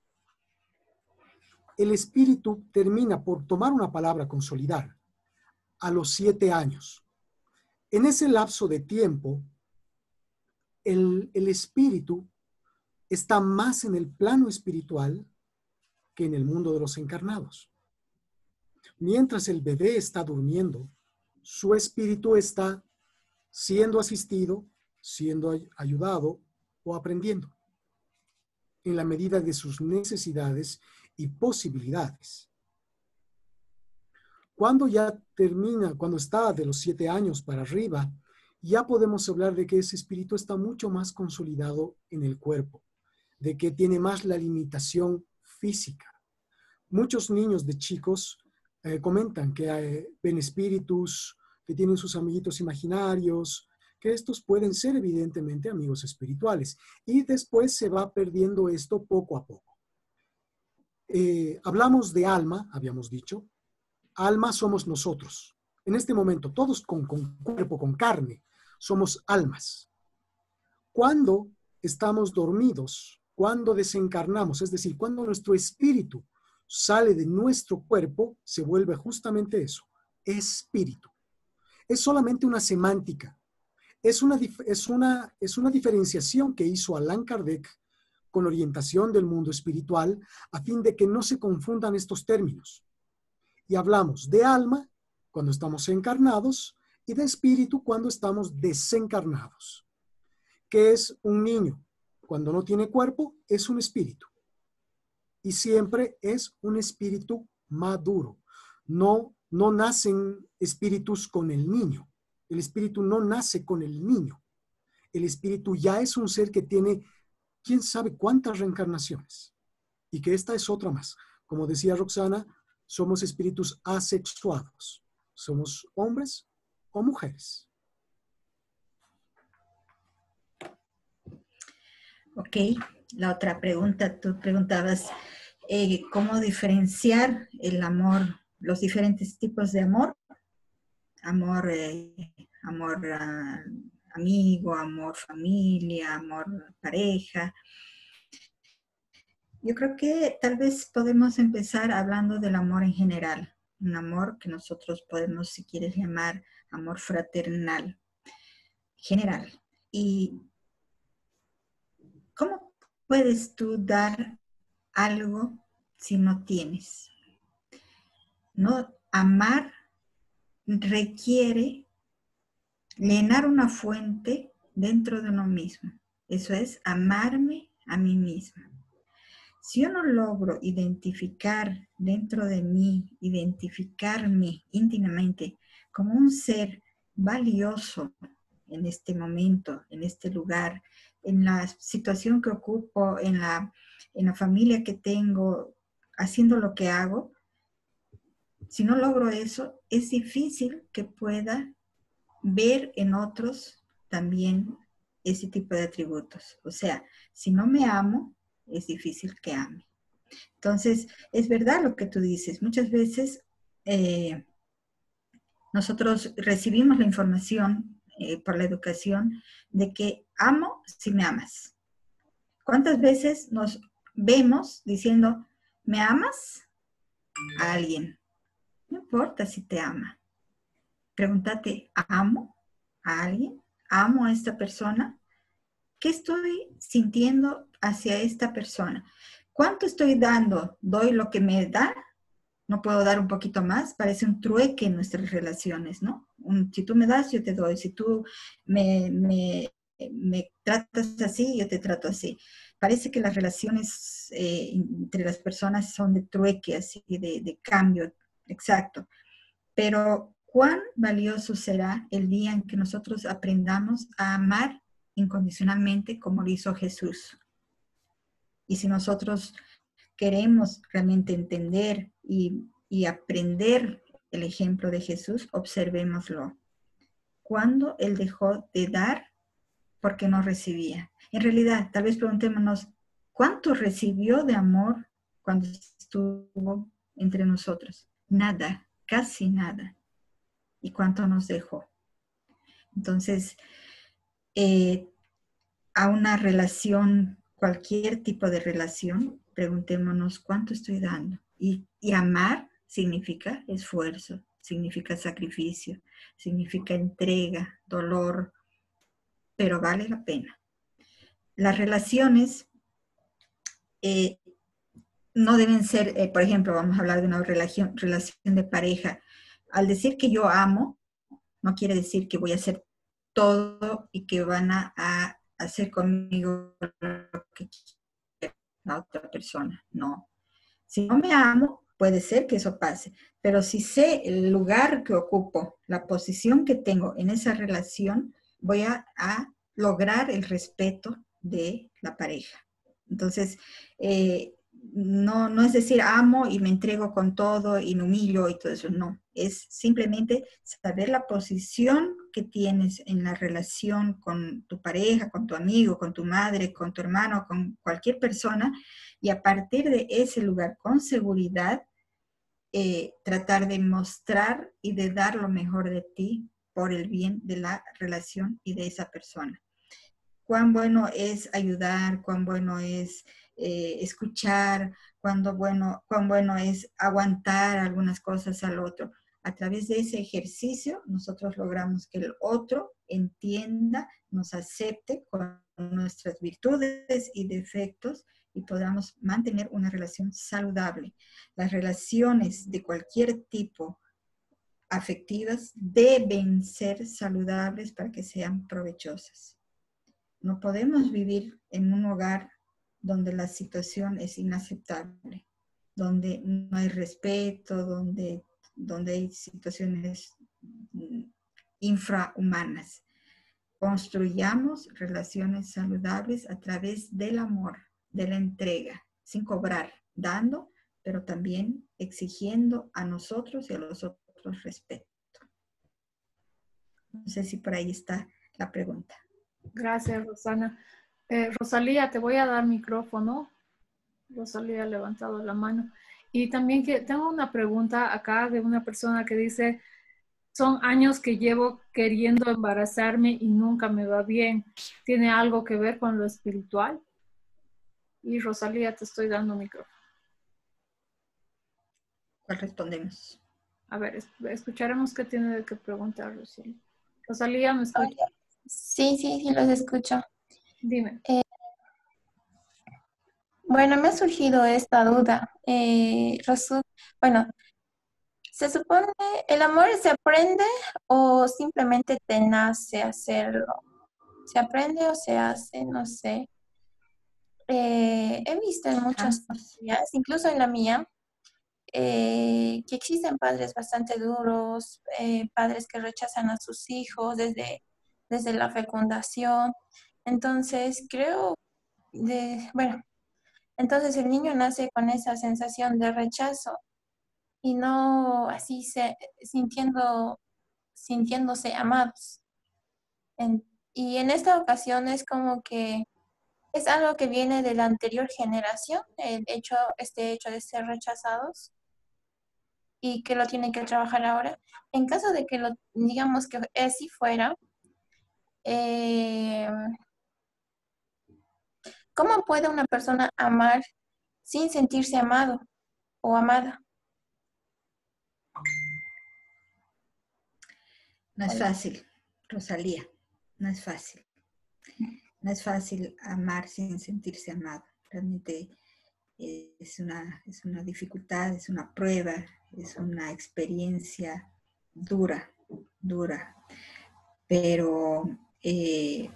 El espíritu termina por tomar una palabra consolidar a los siete años. En ese lapso de tiempo, el, el espíritu está más en el plano espiritual que en el mundo de los encarnados. Mientras el bebé está durmiendo, su espíritu está siendo asistido, siendo ayudado o aprendiendo en la medida de sus necesidades y posibilidades. Cuando ya termina, cuando está de los siete años para arriba, ya podemos hablar de que ese espíritu está mucho más consolidado en el cuerpo, de que tiene más la limitación física. Muchos niños de chicos eh, comentan que eh, ven espíritus, que tienen sus amiguitos imaginarios, que estos pueden ser evidentemente amigos espirituales. Y después se va perdiendo esto poco a poco. Eh, hablamos de alma, habíamos dicho. Alma somos nosotros. En este momento, todos con, con cuerpo, con carne, somos almas. Cuando estamos dormidos, cuando desencarnamos, es decir, cuando nuestro espíritu sale de nuestro cuerpo, se vuelve justamente eso, espíritu. Es solamente una semántica. Es una, es una, es una diferenciación que hizo Allan Kardec con orientación del mundo espiritual a fin de que no se confundan estos términos. Y hablamos de alma cuando estamos encarnados y de espíritu cuando estamos desencarnados. ¿Qué es un niño? Cuando no tiene cuerpo, es un espíritu. Y siempre es un espíritu maduro. No, no nacen espíritus con el niño. El espíritu no nace con el niño. El espíritu ya es un ser que tiene quién sabe cuántas reencarnaciones. Y que esta es otra más. Como decía Roxana, somos espíritus asexuados. Somos hombres o mujeres. Ok, la otra pregunta, tú preguntabas eh, cómo diferenciar el amor, los diferentes tipos de amor. Amor, eh, amor uh, amigo, amor familia, amor pareja. Yo creo que tal vez podemos empezar hablando del amor en general, un amor que nosotros podemos, si quieres, llamar amor fraternal, general. ¿Y cómo puedes tú dar algo si no tienes? No, amar requiere llenar una fuente dentro de uno mismo. Eso es amarme a mí misma. Si yo no logro identificar dentro de mí, identificarme íntimamente como un ser valioso en este momento, en este lugar, en la situación que ocupo, en la, en la familia que tengo, haciendo lo que hago, si no logro eso, es difícil que pueda ver en otros también ese tipo de atributos. O sea, si no me amo, es difícil que ame. Entonces, es verdad lo que tú dices. Muchas veces eh, nosotros recibimos la información eh, por la educación de que amo si me amas. ¿Cuántas veces nos vemos diciendo, ¿me amas? A alguien. No importa si te ama. Pregúntate, ¿amo a alguien? ¿Amo a esta persona? ¿Qué estoy sintiendo hacia esta persona? ¿Cuánto estoy dando? ¿Doy lo que me da? ¿No puedo dar un poquito más? Parece un trueque en nuestras relaciones, ¿no? Un, si tú me das, yo te doy. Si tú me, me, me tratas así, yo te trato así. Parece que las relaciones eh, entre las personas son de trueque, así, de, de cambio, exacto. Pero ¿cuán valioso será el día en que nosotros aprendamos a amar incondicionalmente como lo hizo Jesús? Y si nosotros queremos realmente entender y, y aprender el ejemplo de Jesús, observémoslo. ¿Cuándo Él dejó de dar porque no recibía? En realidad, tal vez preguntémonos, ¿cuánto recibió de amor cuando estuvo entre nosotros? Nada, casi nada. ¿Y cuánto nos dejó? Entonces, eh, a una relación, cualquier tipo de relación, preguntémonos cuánto estoy dando. Y, y amar significa esfuerzo, significa sacrificio, significa entrega, dolor, pero vale la pena. Las relaciones eh, no deben ser, eh, por ejemplo, vamos a hablar de una relación, relación de pareja. Al decir que yo amo, no quiere decir que voy a hacer todo y que van a, a hacer conmigo lo que quiera la otra persona. No. Si no me amo, puede ser que eso pase. Pero si sé el lugar que ocupo, la posición que tengo en esa relación, voy a, a lograr el respeto de la pareja. Entonces, eh, no, no es decir amo y me entrego con todo y me humillo y todo eso, no. Es simplemente saber la posición que tienes en la relación con tu pareja, con tu amigo, con tu madre, con tu hermano, con cualquier persona, y a partir de ese lugar con seguridad, eh, tratar de mostrar y de dar lo mejor de ti por el bien de la relación y de esa persona. Cuán bueno es ayudar, cuán bueno es eh, escuchar, cuán bueno, cuán bueno es aguantar algunas cosas al otro. A través de ese ejercicio, nosotros logramos que el otro entienda, nos acepte con nuestras virtudes y defectos y podamos mantener una relación saludable. Las relaciones de cualquier tipo afectivas deben ser saludables para que sean provechosas. No podemos vivir en un hogar donde la situación es inaceptable, donde no hay respeto, donde, donde hay situaciones infrahumanas. Construyamos relaciones saludables a través del amor, de la entrega, sin cobrar, dando, pero también exigiendo a nosotros y a los otros respeto. No sé si por ahí está la pregunta. Gracias, Rosana. Eh, Rosalía, te voy a dar micrófono. Rosalía ha levantado la mano. Y también que tengo una pregunta acá de una persona que dice, son años que llevo queriendo embarazarme y nunca me va bien. ¿Tiene algo que ver con lo espiritual? Y Rosalía, te estoy dando micrófono. ¿Cuál respondemos? A ver, es, escucharemos qué tiene que preguntar Rosalía. Rosalía, ¿me escucha? Hola. Sí, sí, sí, los escucho. Dime. Eh, bueno, me ha surgido esta duda. Eh, Rosu, bueno, ¿se supone el amor se aprende o simplemente te nace hacerlo? ¿Se aprende o se hace? No sé. Eh, he visto en muchas familias, incluso en la mía, eh, que existen padres bastante duros, eh, padres que rechazan a sus hijos desde, desde la fecundación. Entonces, creo, de, bueno, entonces el niño nace con esa sensación de rechazo y no así se, sintiendo, sintiéndose amados. En- y en esta ocasión es como que es algo que viene de la anterior generación, el hecho, este hecho de ser rechazados y que lo tienen que trabajar ahora. En caso de que lo, digamos que así fuera, eh, ¿cómo puede una persona amar sin sentirse amado o amada? No es fácil, Rosalía, no es fácil. No es fácil amar sin sentirse amado. Realmente es una, es una dificultad, es una prueba, es una experiencia dura, dura. Pero eh,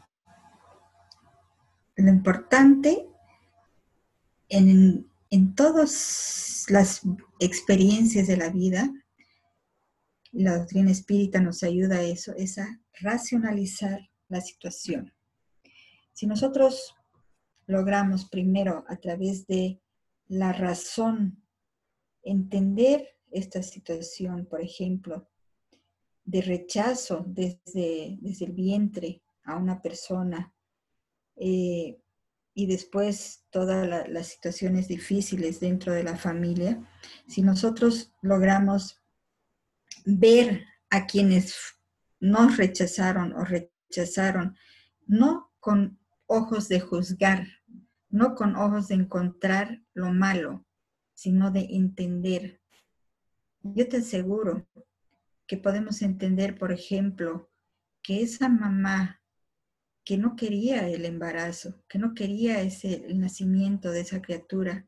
lo importante en, en todas las experiencias de la vida, la doctrina espírita nos ayuda a eso, es a racionalizar la situación. Si nosotros logramos primero a través de la razón entender esta situación, por ejemplo, de rechazo desde, desde el vientre a una persona eh, y después todas la, las situaciones difíciles dentro de la familia, si nosotros logramos ver a quienes nos rechazaron o rechazaron, no con ojos de juzgar, no con ojos de encontrar lo malo, sino de entender. Yo te aseguro que podemos entender, por ejemplo, que esa mamá que no quería el embarazo, que no quería ese, el nacimiento de esa criatura,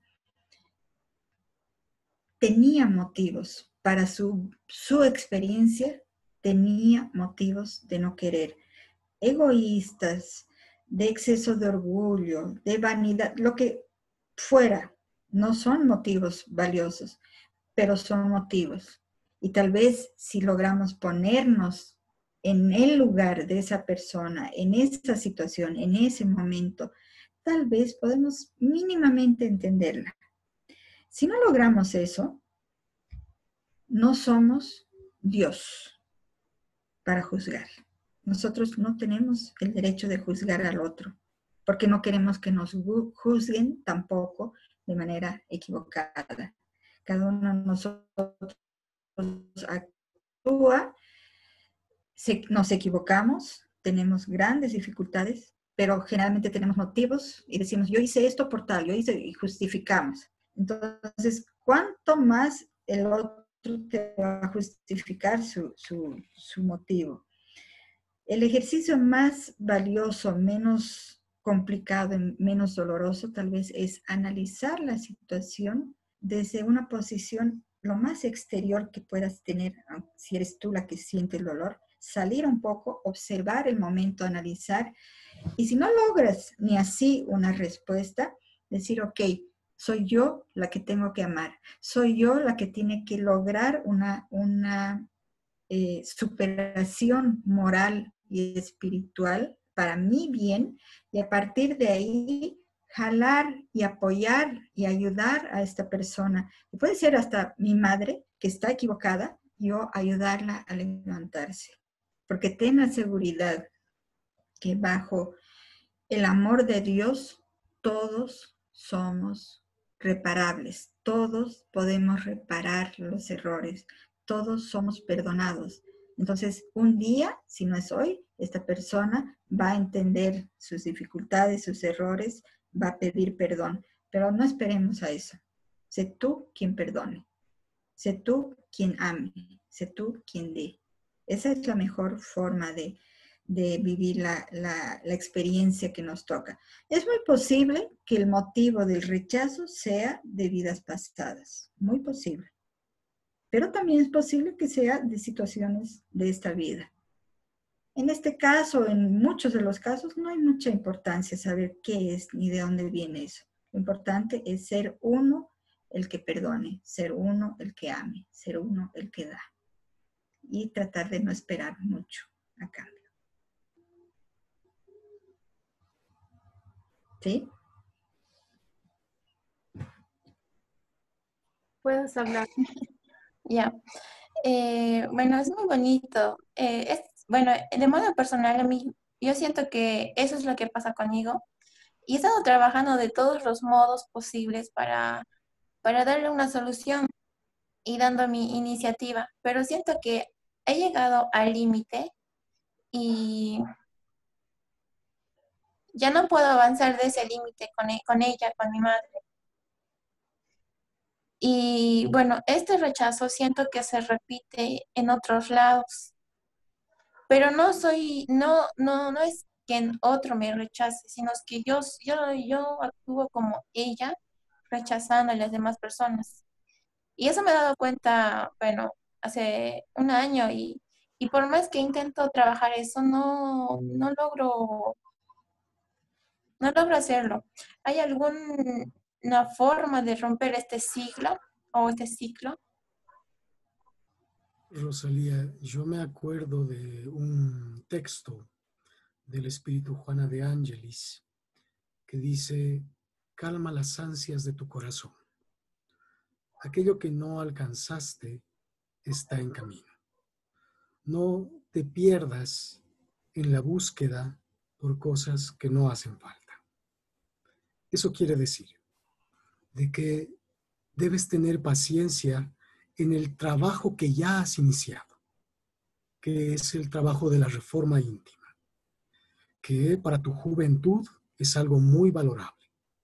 tenía motivos para su, su experiencia, tenía motivos de no querer. Egoístas, de exceso de orgullo, de vanidad, lo que fuera, no son motivos valiosos, pero son motivos. Y tal vez si logramos ponernos en el lugar de esa persona, en esa situación, en ese momento, tal vez podemos mínimamente entenderla. Si no logramos eso, no somos Dios para juzgar. Nosotros no tenemos el derecho de juzgar al otro, porque no queremos que nos juzguen tampoco de manera equivocada. Cada uno de nosotros actúa, se, nos equivocamos, tenemos grandes dificultades, pero generalmente tenemos motivos y decimos, yo hice esto por tal, yo hice, y justificamos. Entonces, ¿cuánto más el otro te va a justificar su, su, su motivo? El ejercicio más valioso, menos complicado, menos doloroso, tal vez, es analizar la situación desde una posición lo más exterior que puedas tener, si eres tú la que siente el dolor, salir un poco, observar el momento, analizar, y si no logras ni así una respuesta, decir, ok, soy yo la que tengo que amar, soy yo la que tiene que lograr una, una eh, superación moral y espiritual para mi bien, y a partir de ahí jalar y apoyar y ayudar a esta persona. Y puede ser hasta mi madre que está equivocada, yo ayudarla a levantarse. Porque ten la seguridad que bajo el amor de Dios todos somos reparables, todos podemos reparar los errores, todos somos perdonados. Entonces, un día, si no es hoy, esta persona va a entender sus dificultades, sus errores, va a pedir perdón. Pero no esperemos a eso. Sé tú quien perdone. Sé tú quien ame. Sé tú quien dé. Esa es la mejor forma de, de vivir la, la, la experiencia que nos toca. Es muy posible que el motivo del rechazo sea de vidas pasadas. Muy posible. Pero también es posible que sea de situaciones de esta vida. En este caso, en muchos de los casos, no hay mucha importancia saber qué es ni de dónde viene eso. Lo importante es ser uno el que perdone, ser uno el que ame, ser uno el que da. Y tratar de no esperar mucho a cambio. ¿Sí? Puedes hablar. Ya. Eh, bueno, es muy bonito. Eh, es, bueno, de modo personal, a mí, yo siento que eso es lo que pasa conmigo. Y he estado trabajando de todos los modos posibles para, para darle una solución y dando mi iniciativa. Pero siento que he llegado al límite y ya no puedo avanzar de ese límite con, e- con ella, con mi madre. Y bueno, este rechazo siento que se repite en otros lados. Pero no soy, no, no, no es que otro me rechace, sino es que yo, yo, yo actúo como ella, rechazando a las demás personas. Y eso me he dado cuenta, bueno, hace un año y, y por más que intento trabajar eso, no, no logro, no logro hacerlo. ¿Hay alguna forma de romper este siglo o este ciclo? Rosalía, yo me acuerdo de un texto del espíritu Juana de Ángelis que dice, calma las ansias de tu corazón. Aquello que no alcanzaste está en camino. No te pierdas en la búsqueda por cosas que no hacen falta. Eso quiere decir de que debes tener paciencia en el trabajo que ya has iniciado, que es el trabajo de la reforma íntima, que para tu juventud es algo muy valorable.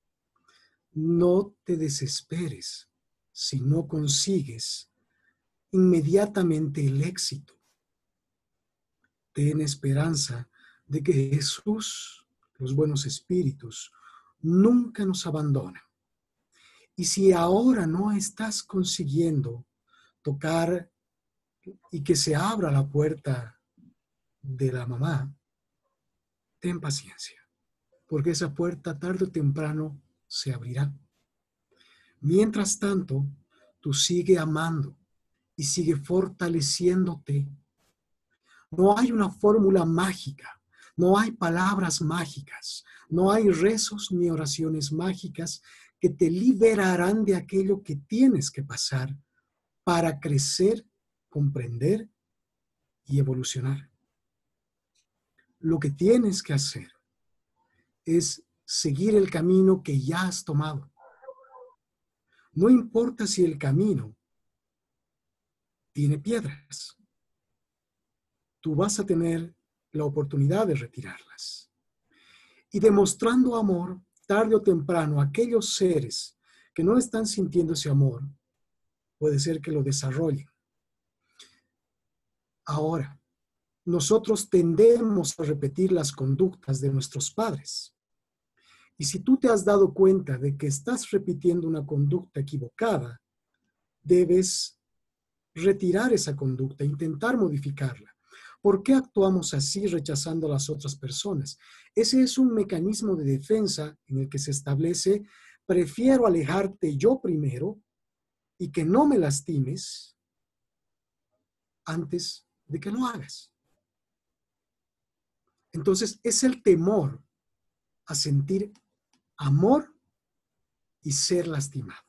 No te desesperes si no consigues inmediatamente el éxito. Ten esperanza de que Jesús, los buenos espíritus, nunca nos abandonan. Y si ahora no estás consiguiendo tocar y que se abra la puerta de la mamá, ten paciencia, porque esa puerta tarde o temprano se abrirá. Mientras tanto, tú sigue amando y sigue fortaleciéndote. No hay una fórmula mágica, No hay palabras mágicas, no hay rezos ni oraciones mágicas que te liberarán de aquello que tienes que pasar para crecer, comprender y evolucionar. Lo que tienes que hacer es seguir el camino que ya has tomado. No importa si el camino tiene piedras. Tú vas a tener la oportunidad de retirarlas. Y demostrando amor, tarde o temprano, aquellos seres que no están sintiendo ese amor, puede ser que lo desarrollen. Ahora, nosotros tendemos a repetir las conductas de nuestros padres. Y si tú te has dado cuenta de que estás repitiendo una conducta equivocada, debes retirar esa conducta, intentar modificarla. ¿Por qué actuamos así rechazando a las otras personas? Ese es un mecanismo de defensa en el que se establece, prefiero alejarte yo primero y que no me lastimes antes de que lo hagas. Entonces es el temor a sentir amor y ser lastimado.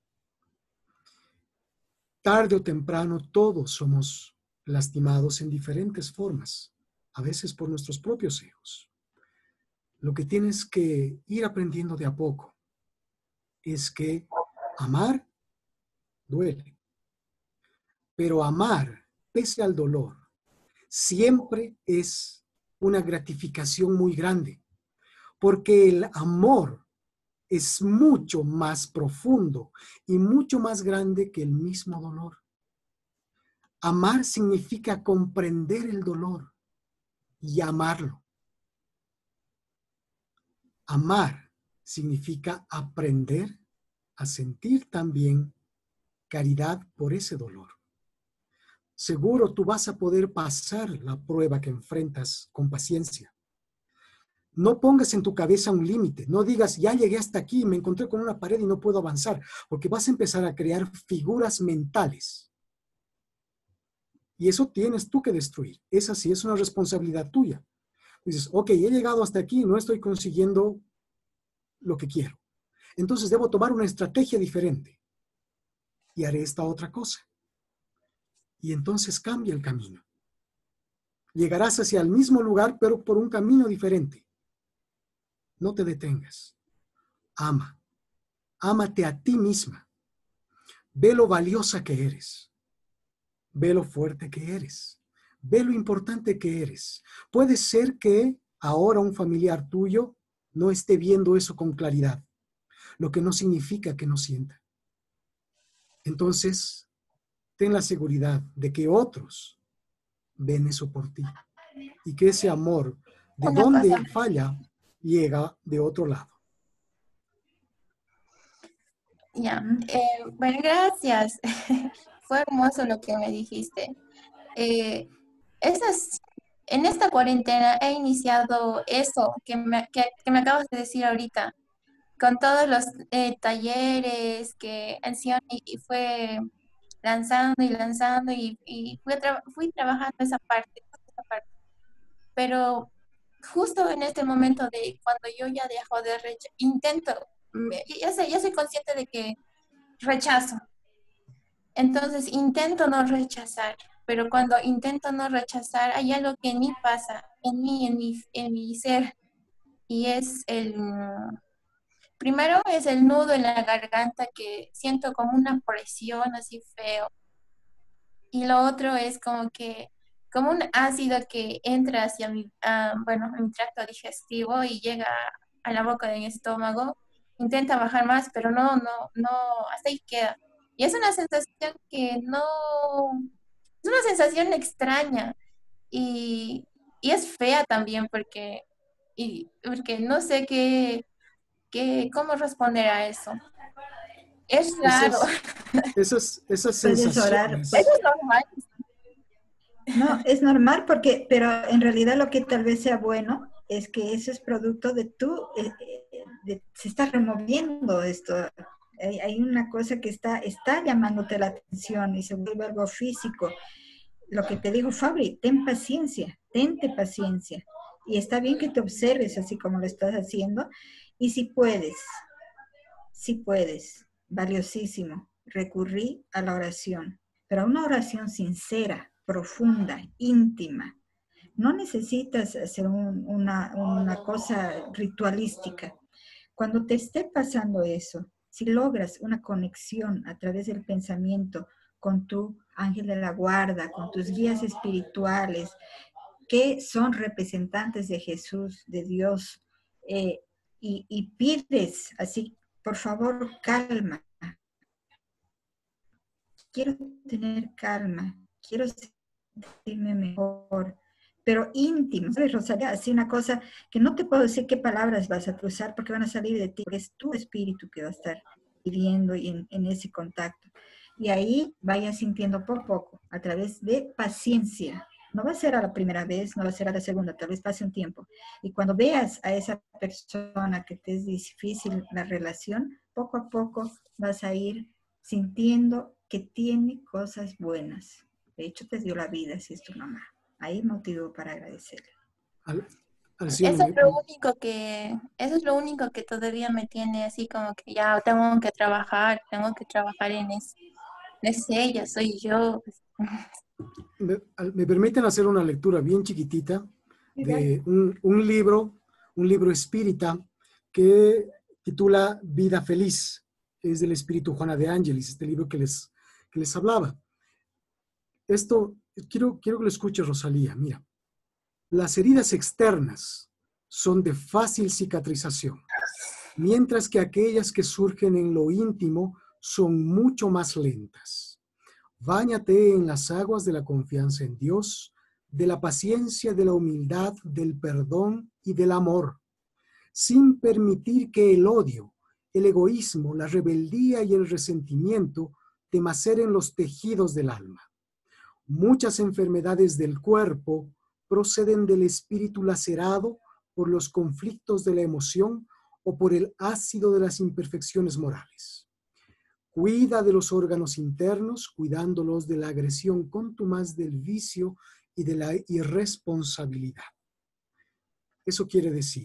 Tarde o temprano todos somos lastimados en diferentes formas, a veces por nuestros propios egos. Lo que tienes que ir aprendiendo de a poco es que amar duele, pero amar, pese al dolor, siempre es una gratificación muy grande, porque el amor es mucho más profundo y mucho más grande que el mismo dolor. Amar significa comprender el dolor y amarlo. Amar significa aprender a sentir también caridad por ese dolor. Seguro tú vas a poder pasar la prueba que enfrentas con paciencia. No pongas en tu cabeza un límite, no digas, ya llegué hasta aquí, me encontré con una pared y no puedo avanzar, porque vas a empezar a crear figuras mentales. Y eso tienes tú que destruir. Esa sí es una responsabilidad tuya. Dices, ok, he llegado hasta aquí, no estoy consiguiendo lo que quiero. Entonces debo tomar una estrategia diferente. Y haré esta otra cosa. Y entonces cambia el camino. Llegarás hacia el mismo lugar, pero por un camino diferente. No te detengas. Ama. Ámate a ti misma. Ve lo valiosa que eres. Ve lo fuerte que eres. Ve lo importante que eres. Puede ser que ahora un familiar tuyo no esté viendo eso con claridad, lo que no significa que no sienta. Entonces, ten la seguridad de que otros ven eso por ti y que ese amor, de Una donde cosa. falla, llega de otro lado. Ya, eh, bueno, gracias. Fue hermoso lo que me dijiste. Eh, esas, en esta cuarentena he iniciado eso que me, que, que me acabas de decir ahorita, con todos los eh, talleres que Ancioni y fue lanzando y lanzando y, y fui, tra- fui trabajando esa parte, esa parte. Pero justo en este momento de cuando yo ya dejo de rechazar, intento, me- ya sé, ya soy consciente de que rechazo. Entonces intento no rechazar, pero cuando intento no rechazar, hay algo que en mí pasa, en mí, en mi, en mi ser, y es el, primero es el nudo en la garganta que siento como una presión así feo, y lo otro es como que, como un ácido que entra hacia mi, ah, bueno, mi tracto digestivo y llega a la boca de mi estómago, intenta bajar más, pero no, no, no, hasta ahí queda. Y es una sensación que no, es una sensación extraña y, y es fea también porque, y, porque no sé qué, qué, cómo responder a eso. Es raro. Esas, esas, esas Puedes orar. Eso sensaciones, es normal. No, es normal porque, pero en realidad lo que tal vez sea bueno es que eso es producto de tú, eh, eh, de- se está removiendo esto. Hay, hay una cosa que está, está llamándote la atención y se vuelve algo físico. Lo que te dijo Fabri, ten paciencia, tente paciencia. Y está bien que te observes así como lo estás haciendo. Y si puedes, si puedes, valiosísimo, recurrí a la oración, pero a una oración sincera, profunda, íntima. No necesitas hacer un, una, una cosa ritualística. Cuando te esté pasando eso, si logras una conexión a través del pensamiento con tu ángel de la guarda, con tus guías espirituales, que son representantes de Jesús, de Dios, eh, y, y pides así, por favor, calma. Quiero tener calma, quiero sentirme mejor, pero íntimo. ¿Sabes, Rosalía? Así una cosa que no te puedo decir qué palabras vas a cruzar porque van a salir de ti, porque es tu espíritu que va a estar viviendo y en, en ese contacto. Y ahí vayas sintiendo poco a poco, a través de paciencia. No va a ser a la primera vez, no va a ser a la segunda, tal vez pase un tiempo. Y cuando veas a esa persona que te es difícil la relación, poco a poco vas a ir sintiendo que tiene cosas buenas. De hecho, te dio la vida si es tu mamá. Hay motivo para agradecerle. Al, Eso es lo único que, eso es lo único que todavía me tiene así como que ya tengo que trabajar, tengo que trabajar en eso. No es ella, soy yo. Me, me permiten hacer una lectura bien chiquitita de un, un libro, un libro espírita que titula Vida Feliz. Es del espíritu Juana de Ángelis, este libro que les, que les hablaba. Esto, quiero, quiero que lo escuche Rosalía. Mira, las heridas externas son de fácil cicatrización, mientras que aquellas que surgen en lo íntimo son mucho más lentas. Báñate en las aguas de la confianza en Dios, de la paciencia, de la humildad, del perdón y del amor, sin permitir que el odio, el egoísmo, la rebeldía y el resentimiento te maceren los tejidos del alma. Muchas enfermedades del cuerpo proceden del espíritu lacerado por los conflictos de la emoción o por el ácido de las imperfecciones morales. Cuida de los órganos internos, cuidándolos de la agresión contumaz del vicio y de la irresponsabilidad. Eso quiere decir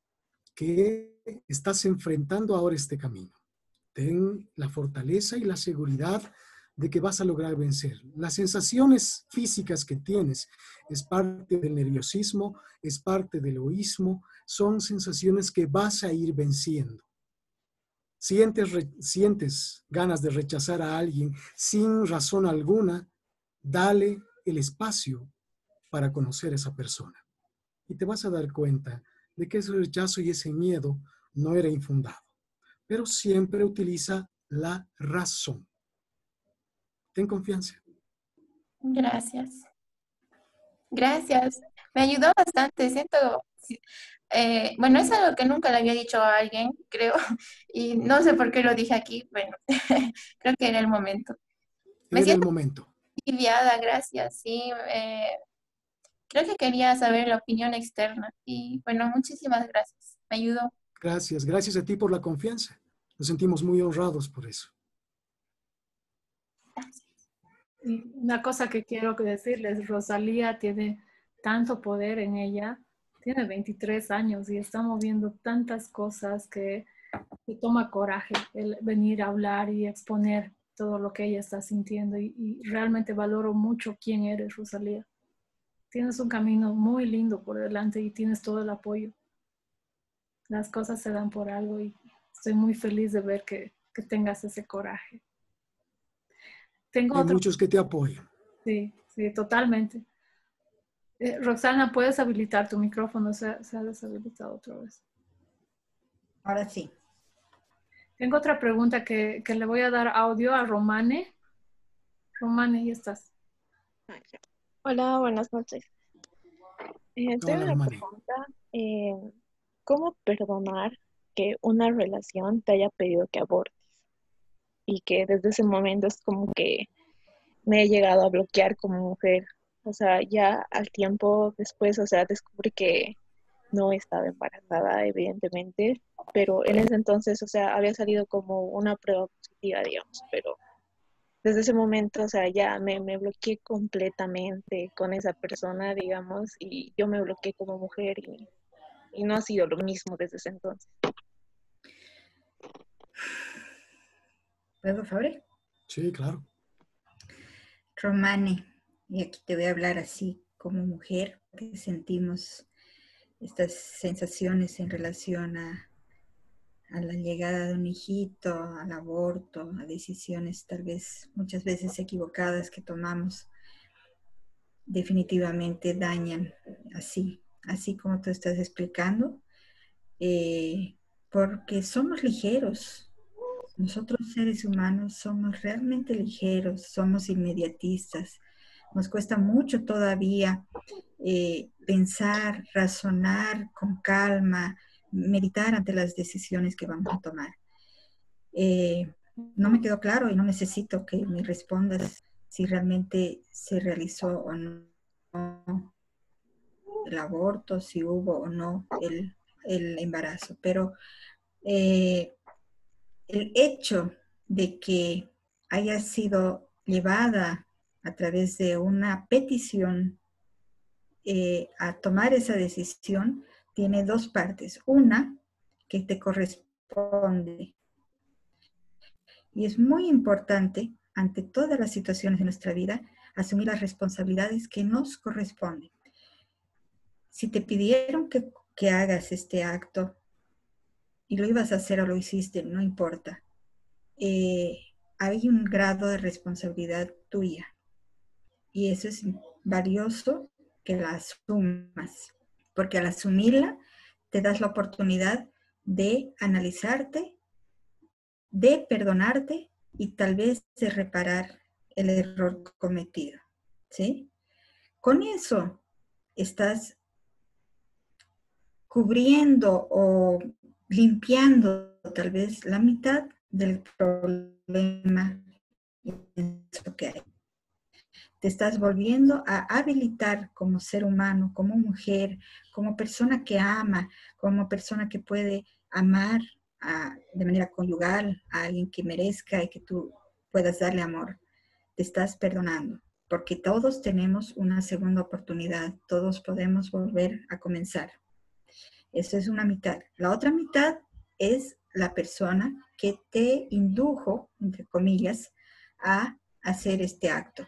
que estás enfrentando ahora este camino. Ten la fortaleza y la seguridad de que vas a lograr vencer. Las sensaciones físicas que tienes es parte del nerviosismo, es parte del egoísmo, son sensaciones que vas a ir venciendo. Sientes, re, sientes ganas de rechazar a alguien sin razón alguna, dale el espacio para conocer a esa persona. Y te vas a dar cuenta de que ese rechazo y ese miedo no era infundado. Pero siempre utiliza la razón. Ten confianza. Gracias. Gracias. Me ayudó bastante. Siento, eh, bueno, es algo que nunca le había dicho a alguien, creo, y no sé por qué lo dije aquí. Bueno, creo que era el momento. Me Era siento el momento. aliviada, gracias. Sí, eh, creo que quería saber la opinión externa y bueno, muchísimas gracias. Me ayudó. Gracias, gracias a ti por la confianza. Nos sentimos muy honrados por eso. Y una cosa que quiero decirles, Rosalía tiene tanto poder en ella, tiene veintitrés años y está moviendo tantas cosas que, que toma coraje el venir a hablar y exponer todo lo que ella está sintiendo y, y realmente valoro mucho quién eres, Rosalía. Tienes un camino muy lindo por delante y tienes todo el apoyo. Las cosas se dan por algo y estoy muy feliz de ver que, que tengas ese coraje. Tengo Hay otro... muchos que te apoyan. Sí, sí, totalmente. Eh, Roxana, ¿puedes habilitar tu micrófono? Se, se ha deshabilitado otra vez. Ahora sí. Tengo otra pregunta que, que le voy a dar audio a Romane. Romane, ya estás. Hola, buenas noches. Eh, tengo Hola, una Romane. pregunta. Eh, ¿cómo perdonar que una relación te haya pedido que abortes? Y que desde ese momento es como que me he llegado a bloquear como mujer. O sea, ya al tiempo después, o sea, descubrí que no estaba embarazada, evidentemente, pero en ese entonces, o sea, había salido como una prueba positiva, digamos, pero desde ese momento, o sea, ya me, me bloqueé completamente con esa persona, digamos, y yo me bloqueé como mujer y, y no ha sido lo mismo desde ese entonces. ¿Puedo, Fabre? Sí, claro. Romane, y aquí te voy a hablar así como mujer, que sentimos estas sensaciones en relación a, a la llegada de un hijito, al aborto, a decisiones tal vez muchas veces equivocadas que tomamos, definitivamente dañan así, así como tú estás explicando, eh, porque somos ligeros. Nosotros seres humanos somos realmente ligeros, somos inmediatistas. Nos cuesta mucho todavía eh, pensar, razonar con calma, meditar ante las decisiones que vamos a tomar. Eh, no me quedó claro y no necesito que me respondas si realmente se realizó o no el aborto, si hubo o no el, el embarazo, pero eh, el hecho de que haya sido llevada a través de una petición eh, a tomar esa decisión tiene dos partes. Una que te corresponde. Y es muy importante, ante todas las situaciones de nuestra vida, asumir las responsabilidades que nos corresponden. Si te pidieron que, que hagas este acto y lo ibas a hacer o lo hiciste, no importa. Eh, hay un grado de responsabilidad tuya. Y eso es valioso que la asumas, porque al asumirla te das la oportunidad de analizarte, de perdonarte y tal vez de reparar el error cometido, ¿sí? Con eso estás cubriendo o limpiando tal vez la mitad del problema que hay. Te estás volviendo a habilitar como ser humano, como mujer, como persona que ama, como persona que puede amar a, de manera conyugal a alguien que merezca y que tú puedas darle amor. Te estás perdonando, porque todos tenemos una segunda oportunidad, todos podemos volver a comenzar. Eso es una mitad. La otra mitad es la persona que te indujo, entre comillas, a hacer este acto.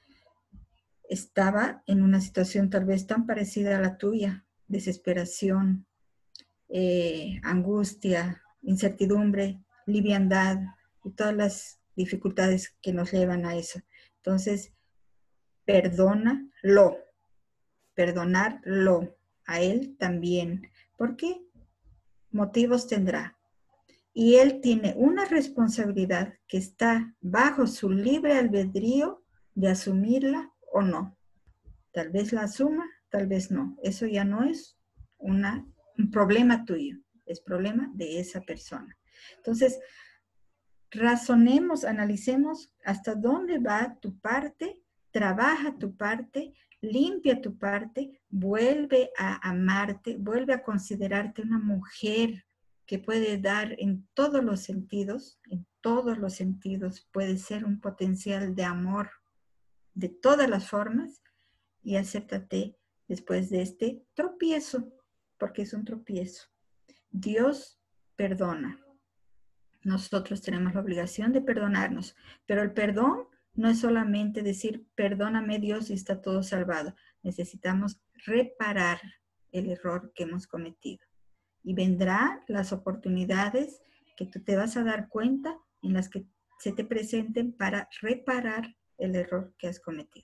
Estaba en una situación tal vez tan parecida a la tuya, desesperación, eh, angustia, incertidumbre, liviandad y todas las dificultades que nos llevan a eso. Entonces, perdónalo, perdonarlo a él también. ¿Por qué? Motivos tendrá. Y él tiene una responsabilidad que está bajo su libre albedrío de asumirla o no. Tal vez la asuma, tal vez no. Eso ya no es una, un problema tuyo, es problema de esa persona. Entonces, razonemos, analicemos hasta dónde va tu parte, trabaja tu parte, limpia tu parte, vuelve a amarte, vuelve a considerarte una mujer que puede dar en todos los sentidos, en todos los sentidos, puede ser un potencial de amor de todas las formas. Y acéptate después de este tropiezo, porque es un tropiezo. Dios perdona. Nosotros tenemos la obligación de perdonarnos, pero el perdón no es solamente decir, perdóname Dios y está todo salvado. Necesitamos reparar el error que hemos cometido. Y vendrán las oportunidades que tú te vas a dar cuenta en las que se te presenten para reparar el error que has cometido.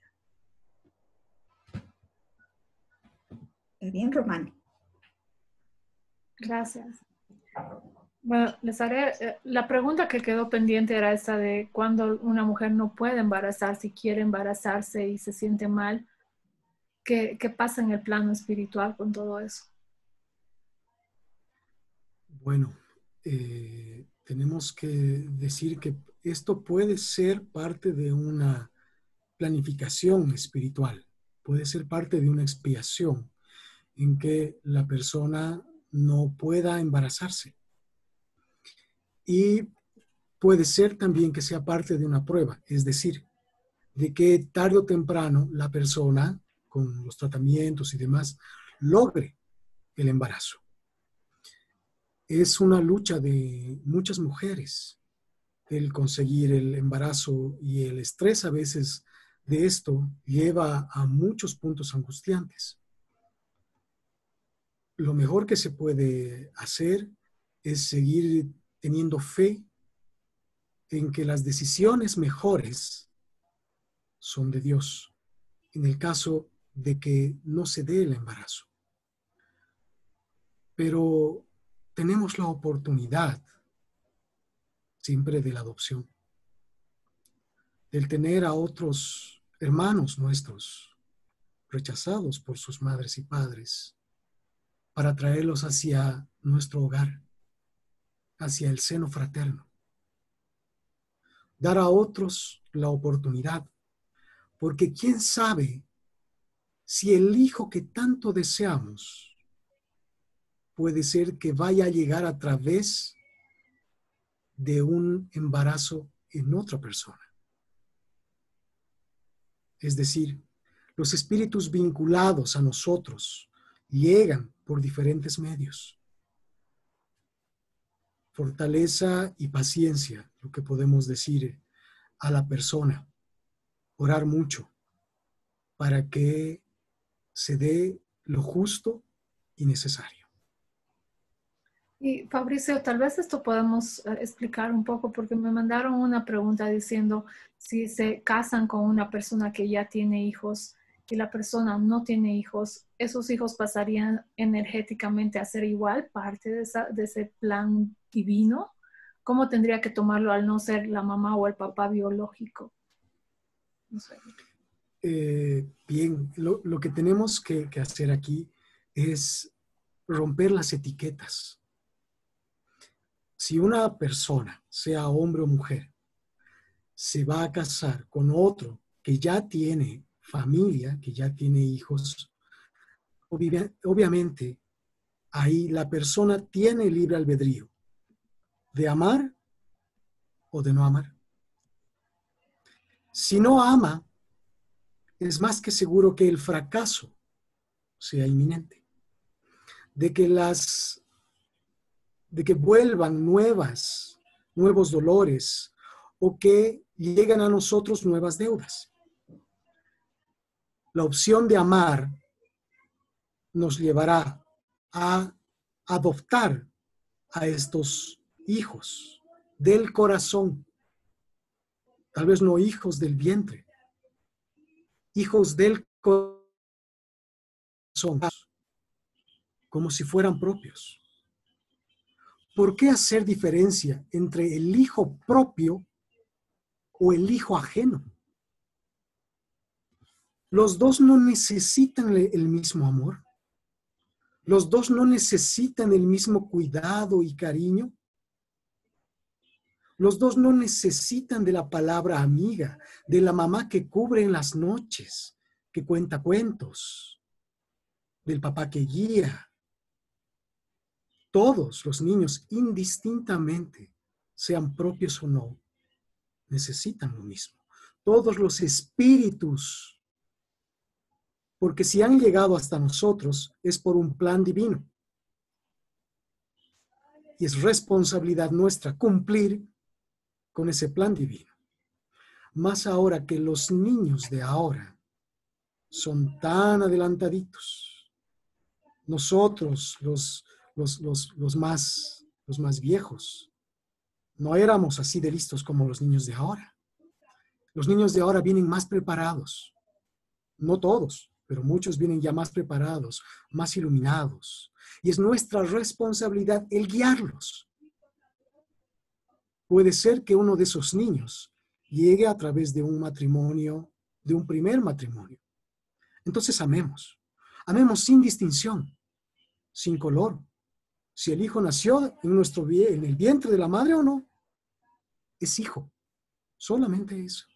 Bien, Román. Gracias. Bueno, les haré, eh, la pregunta que quedó pendiente era esta de cuando una mujer no puede embarazarse y quiere embarazarse y se siente mal, ¿qué, qué pasa en el plano espiritual con todo eso? Bueno, eh, tenemos que decir que esto puede ser parte de una planificación espiritual, puede ser parte de una expiación en que la persona no pueda embarazarse. Y puede ser también que sea parte de una prueba, es decir, de que tarde o temprano la persona, con los tratamientos y demás, logre el embarazo. Es una lucha de muchas mujeres el conseguir el embarazo, y el estrés a veces de esto lleva a muchos puntos angustiantes. Lo mejor que se puede hacer es seguir teniendo fe en que las decisiones mejores son de Dios, en el caso de que no se dé el embarazo. Pero tenemos la oportunidad siempre de la adopción, del tener a otros hermanos nuestros rechazados por sus madres y padres, para traerlos hacia nuestro hogar, hacia el seno fraterno. Dar a otros la oportunidad, porque quién sabe si el hijo que tanto deseamos puede ser que vaya a llegar a través de un embarazo en otra persona. Es decir, los espíritus vinculados a nosotros llegan por diferentes medios. Fortaleza y paciencia, lo que podemos decir a la persona. Orar mucho para que se dé lo justo y necesario. Y Fabricio, tal vez esto podemos eh, explicar un poco, porque me mandaron una pregunta diciendo si se casan con una persona que ya tiene hijos y la persona no tiene hijos, ¿esos hijos pasarían energéticamente a ser igual parte de, esa, de ese plan divino? ¿Cómo tendría que tomarlo al no ser la mamá o el papá biológico? No sé. Eh, bien, lo, lo que tenemos que, que hacer aquí es romper las etiquetas. Si una persona, sea hombre o mujer, se va a casar con otro que ya tiene familia, que ya tiene hijos, obvia, obviamente ahí la persona tiene libre albedrío de amar o de no amar. Si no ama, es más que seguro que el fracaso sea inminente, de que las de que vuelvan nuevas, nuevos dolores, o que lleguen a nosotros nuevas deudas. La opción de amar nos llevará a adoptar a estos hijos del corazón, tal vez no hijos del vientre, hijos del corazón, como si fueran propios. ¿Por qué hacer diferencia entre el hijo propio o el hijo ajeno? Los dos no necesitan el mismo amor. Los dos no necesitan el mismo cuidado y cariño. Los dos no necesitan de la palabra amiga, de la mamá que cubre en las noches, que cuenta cuentos, del papá que guía. Todos los niños, indistintamente, sean propios o no, necesitan lo mismo. Todos los espíritus, porque si han llegado hasta nosotros es por un plan divino. Y es responsabilidad nuestra cumplir con ese plan divino. Más ahora que los niños de ahora son tan adelantaditos. Nosotros, los, los, los, los, más, los más viejos, no éramos así de listos como los niños de ahora. Los niños de ahora vienen más preparados. No todos, pero muchos vienen ya más preparados, más iluminados. Y es nuestra responsabilidad el guiarlos. Puede ser que uno de esos niños llegue a través de un matrimonio, de un primer matrimonio. Entonces amemos. Amemos sin distinción, sin color. Si el hijo nació en, nuestro, en el vientre de la madre o no, es hijo. Solamente eso.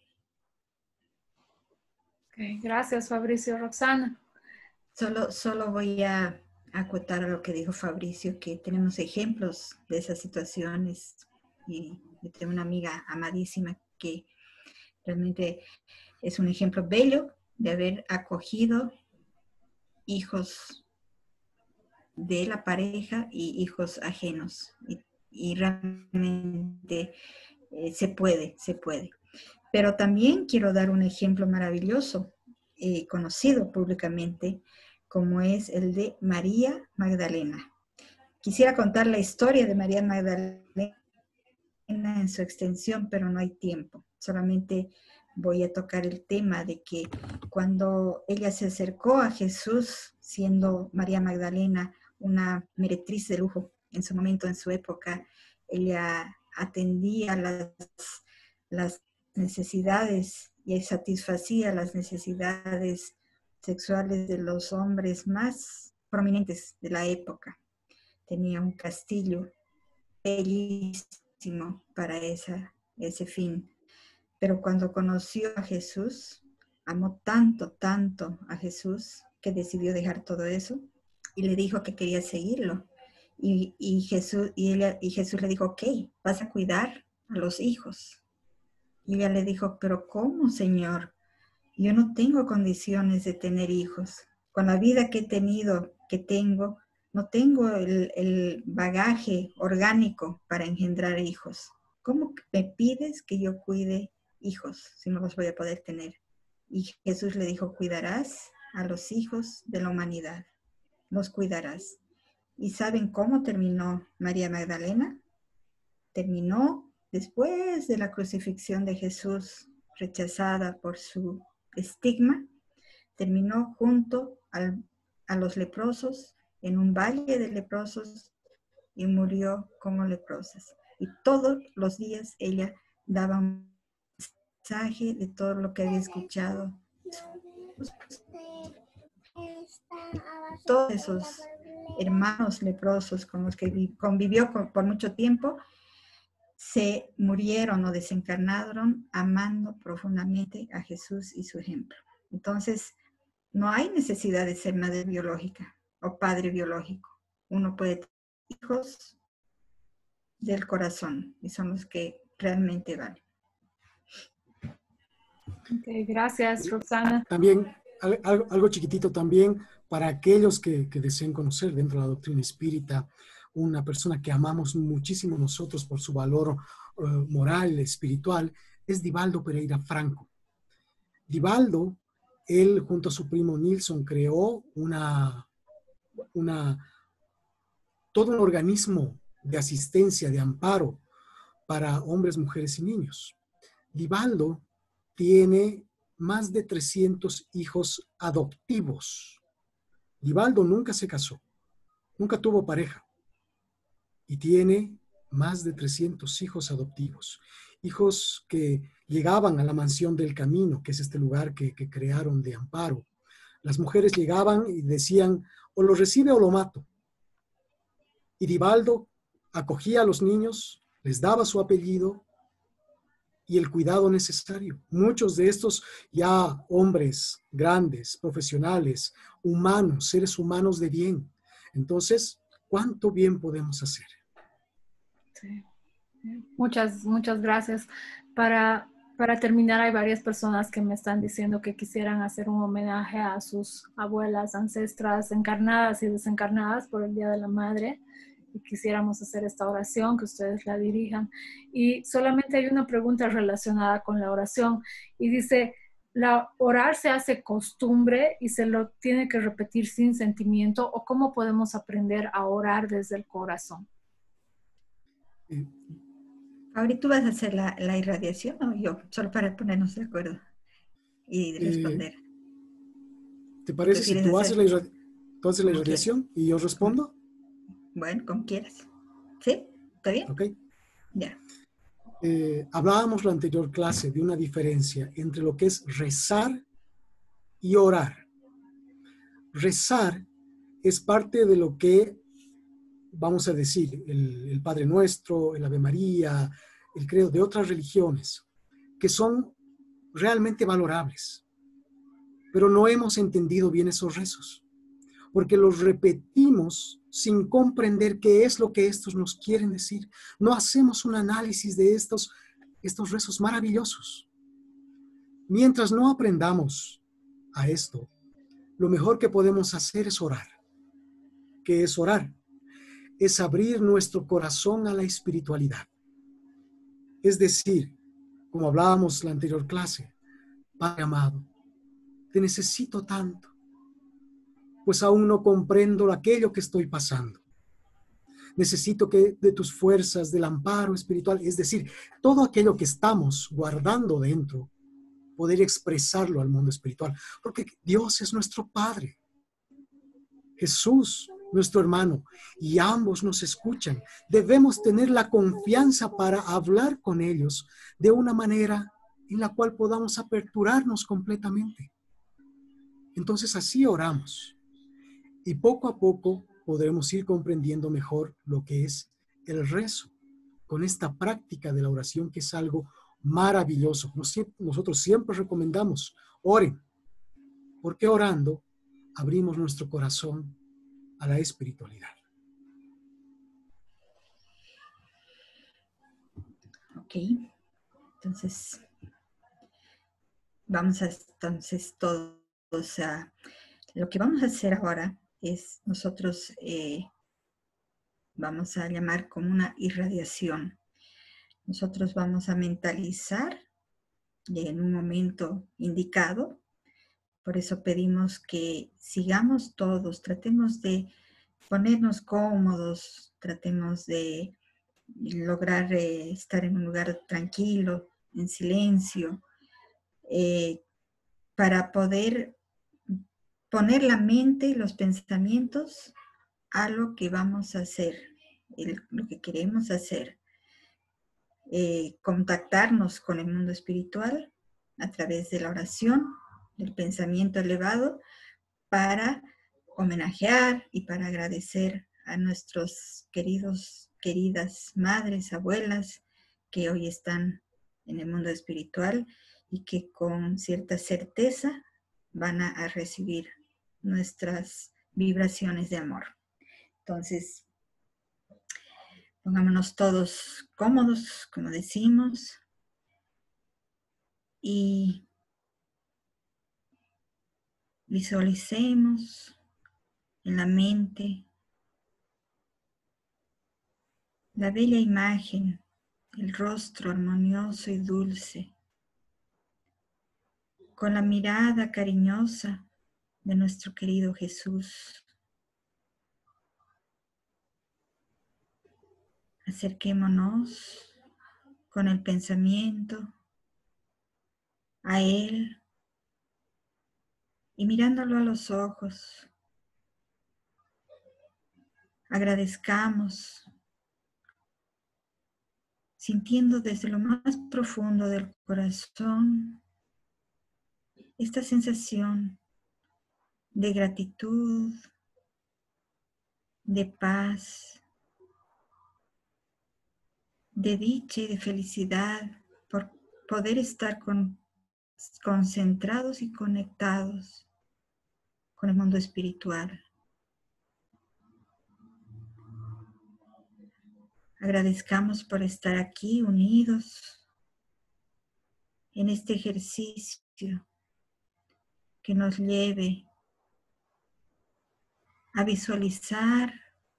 Okay, gracias, Fabricio. Roxana. Solo, solo voy a acotar a lo que dijo Fabricio, que tenemos ejemplos de esas situaciones y yo tengo una amiga amadísima que realmente es un ejemplo bello de haber acogido hijos de la pareja y hijos ajenos. Y, y realmente eh, se puede, se puede. Pero también quiero dar un ejemplo maravilloso, eh, conocido públicamente, como es el de María Magdalena. Quisiera contar la historia de María Magdalena en su extensión, pero no hay tiempo. Solamente voy a tocar el tema de que cuando ella se acercó a Jesús, siendo María Magdalena una meretriz de lujo en su momento, en su época, ella atendía las, las necesidades y satisfacía las necesidades sexuales de los hombres más prominentes de la época. Tenía un castillo bellísimo para esa, ese fin. Pero cuando conoció a Jesús, amó tanto, tanto a Jesús, que decidió dejar todo eso y le dijo que quería seguirlo. Y, y, Jesús, y, ella, y Jesús le dijo, ok, vas a cuidar a los hijos. Y ella le dijo, pero ¿cómo, Señor? Yo no tengo condiciones de tener hijos. Con la vida que he tenido, que tengo, no tengo el, el bagaje orgánico para engendrar hijos. ¿Cómo me pides que yo cuide hijos si no los voy a poder tener? Y Jesús le dijo, cuidarás a los hijos de la humanidad. Los cuidarás. ¿Y saben cómo terminó María Magdalena? Terminó después de la crucifixión de Jesús, rechazada por su estigma, terminó junto al, a los leprosos en un valle de leprosos y murió como leprosa. Y todos los días ella daba un mensaje de todo lo que había escuchado. Todos esos hermanos leprosos con los que convivió por mucho tiempo se murieron o desencarnaron amando profundamente a Jesús y su ejemplo. Entonces, no hay necesidad de ser madre biológica o padre biológico. Uno puede tener hijos del corazón y son los que realmente valen. Okay, gracias, Roxana. También, algo, algo chiquitito también, para aquellos que, que deseen conocer dentro de la doctrina espírita, una persona que amamos muchísimo nosotros por su valor uh, moral, espiritual, es Divaldo Pereira Franco. Divaldo, él junto a su primo Nilsson creó una, una, todo un organismo de asistencia, de amparo para hombres, mujeres y niños. Divaldo tiene más de trescientos hijos adoptivos. Divaldo nunca se casó, nunca tuvo pareja y tiene más de trescientos hijos adoptivos. Hijos que llegaban a la mansión del camino, que es este lugar que, que crearon de amparo. Las mujeres llegaban y decían, o lo recibe o lo mato. Y Divaldo acogía a los niños, les daba su apellido y el cuidado necesario. Muchos de estos ya hombres grandes, profesionales, humanos, seres humanos de bien. Entonces, ¿cuánto bien podemos hacer? Sí. Muchas, muchas gracias. Para, para terminar, hay varias personas que me están diciendo que quisieran hacer un homenaje a sus abuelas, ancestras encarnadas y desencarnadas por el Día de la Madre. Y quisiéramos hacer esta oración, que ustedes la dirijan. Y solamente hay una pregunta relacionada con la oración. Y dice, ¿la orar se hace costumbre y se lo tiene que repetir sin sentimiento? ¿O cómo podemos aprender a orar desde el corazón? Ahorita tú vas a hacer la, la irradiación o yo, solo para ponernos de acuerdo y responder. Eh, ¿Te parece si tú haces, la, tú haces la irradiación quieras. Y yo respondo? Bueno, como quieras. ¿Sí? ¿Está bien? Ok. Ya. Eh, hablábamos la anterior clase de una diferencia entre lo que es rezar y orar. Rezar es parte de lo que, vamos a decir, el, el Padre Nuestro, el Ave María, el credo de otras religiones, que son realmente valorables. Pero no hemos entendido bien esos rezos. porque los repetimos sin comprender qué es lo que estos nos quieren decir. No hacemos un análisis de estos, estos rezos maravillosos. Mientras no aprendamos a esto, lo mejor que podemos hacer es orar. ¿Qué es orar? Es abrir nuestro corazón a la espiritualidad. Es decir, como hablábamos en la anterior clase, Padre amado, te necesito tanto, pues aún no comprendo aquello que estoy pasando. Necesito que de tus fuerzas, del amparo espiritual, es decir, todo aquello que estamos guardando dentro, poder expresarlo al mundo espiritual, porque Dios es nuestro Padre, Jesús, nuestro hermano, y ambos nos escuchan. Debemos tener la confianza para hablar con ellos de una manera en la cual podamos aperturarnos completamente. Entonces así oramos y poco a poco podremos ir comprendiendo mejor lo que es el rezo con esta práctica de la oración, que es algo maravilloso. Nosotros siempre recomendamos, oren, porque orando abrimos nuestro corazón a la espiritualidad. Ok, entonces vamos a entonces todos a lo que vamos a hacer ahora es nosotros eh, vamos a llamar como una irradiación. Nosotros vamos a mentalizar en un momento indicado. Por eso pedimos que sigamos todos, tratemos de ponernos cómodos, tratemos de lograr eh, estar en un lugar tranquilo, en silencio, eh, para poder poner la mente y los pensamientos a lo que vamos a hacer, el, lo que queremos hacer. Eh, contactarnos con el mundo espiritual a través de la oración, del pensamiento elevado, para homenajear y para agradecer a nuestros queridos, queridas madres, abuelas, que hoy están en el mundo espiritual y que con cierta certeza van a, a recibir nuestras vibraciones de amor. Entonces, pongámonos todos cómodos, como decimos, y visualicemos en la mente la bella imagen, el rostro armonioso y dulce, con la mirada cariñosa de nuestro querido Jesús. Acerquémonos con el pensamiento a Él y mirándolo a los ojos, agradezcamos, sintiendo desde lo más profundo del corazón esta sensación de gratitud, de paz, de dicha y de felicidad por poder estar con, concentrados y conectados con el mundo espiritual. Agradezcamos por estar aquí unidos en este ejercicio que nos lleve a visualizar,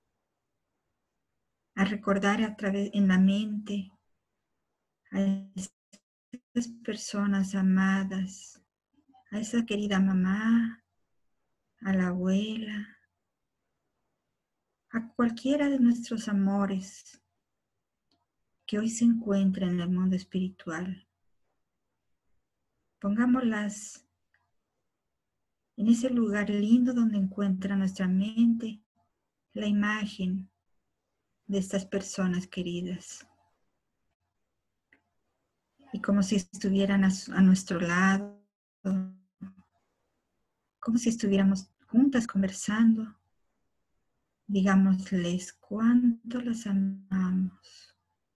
a recordar a través en la mente a esas personas amadas, a esa querida mamá, a la abuela, a cualquiera de nuestros amores que hoy se encuentra en el mundo espiritual. Pongámoslas en ese lugar lindo donde encuentra nuestra mente la imagen de estas personas queridas. Y como si estuvieran a, a nuestro lado, como si estuviéramos juntas conversando, digámosles cuánto las amamos.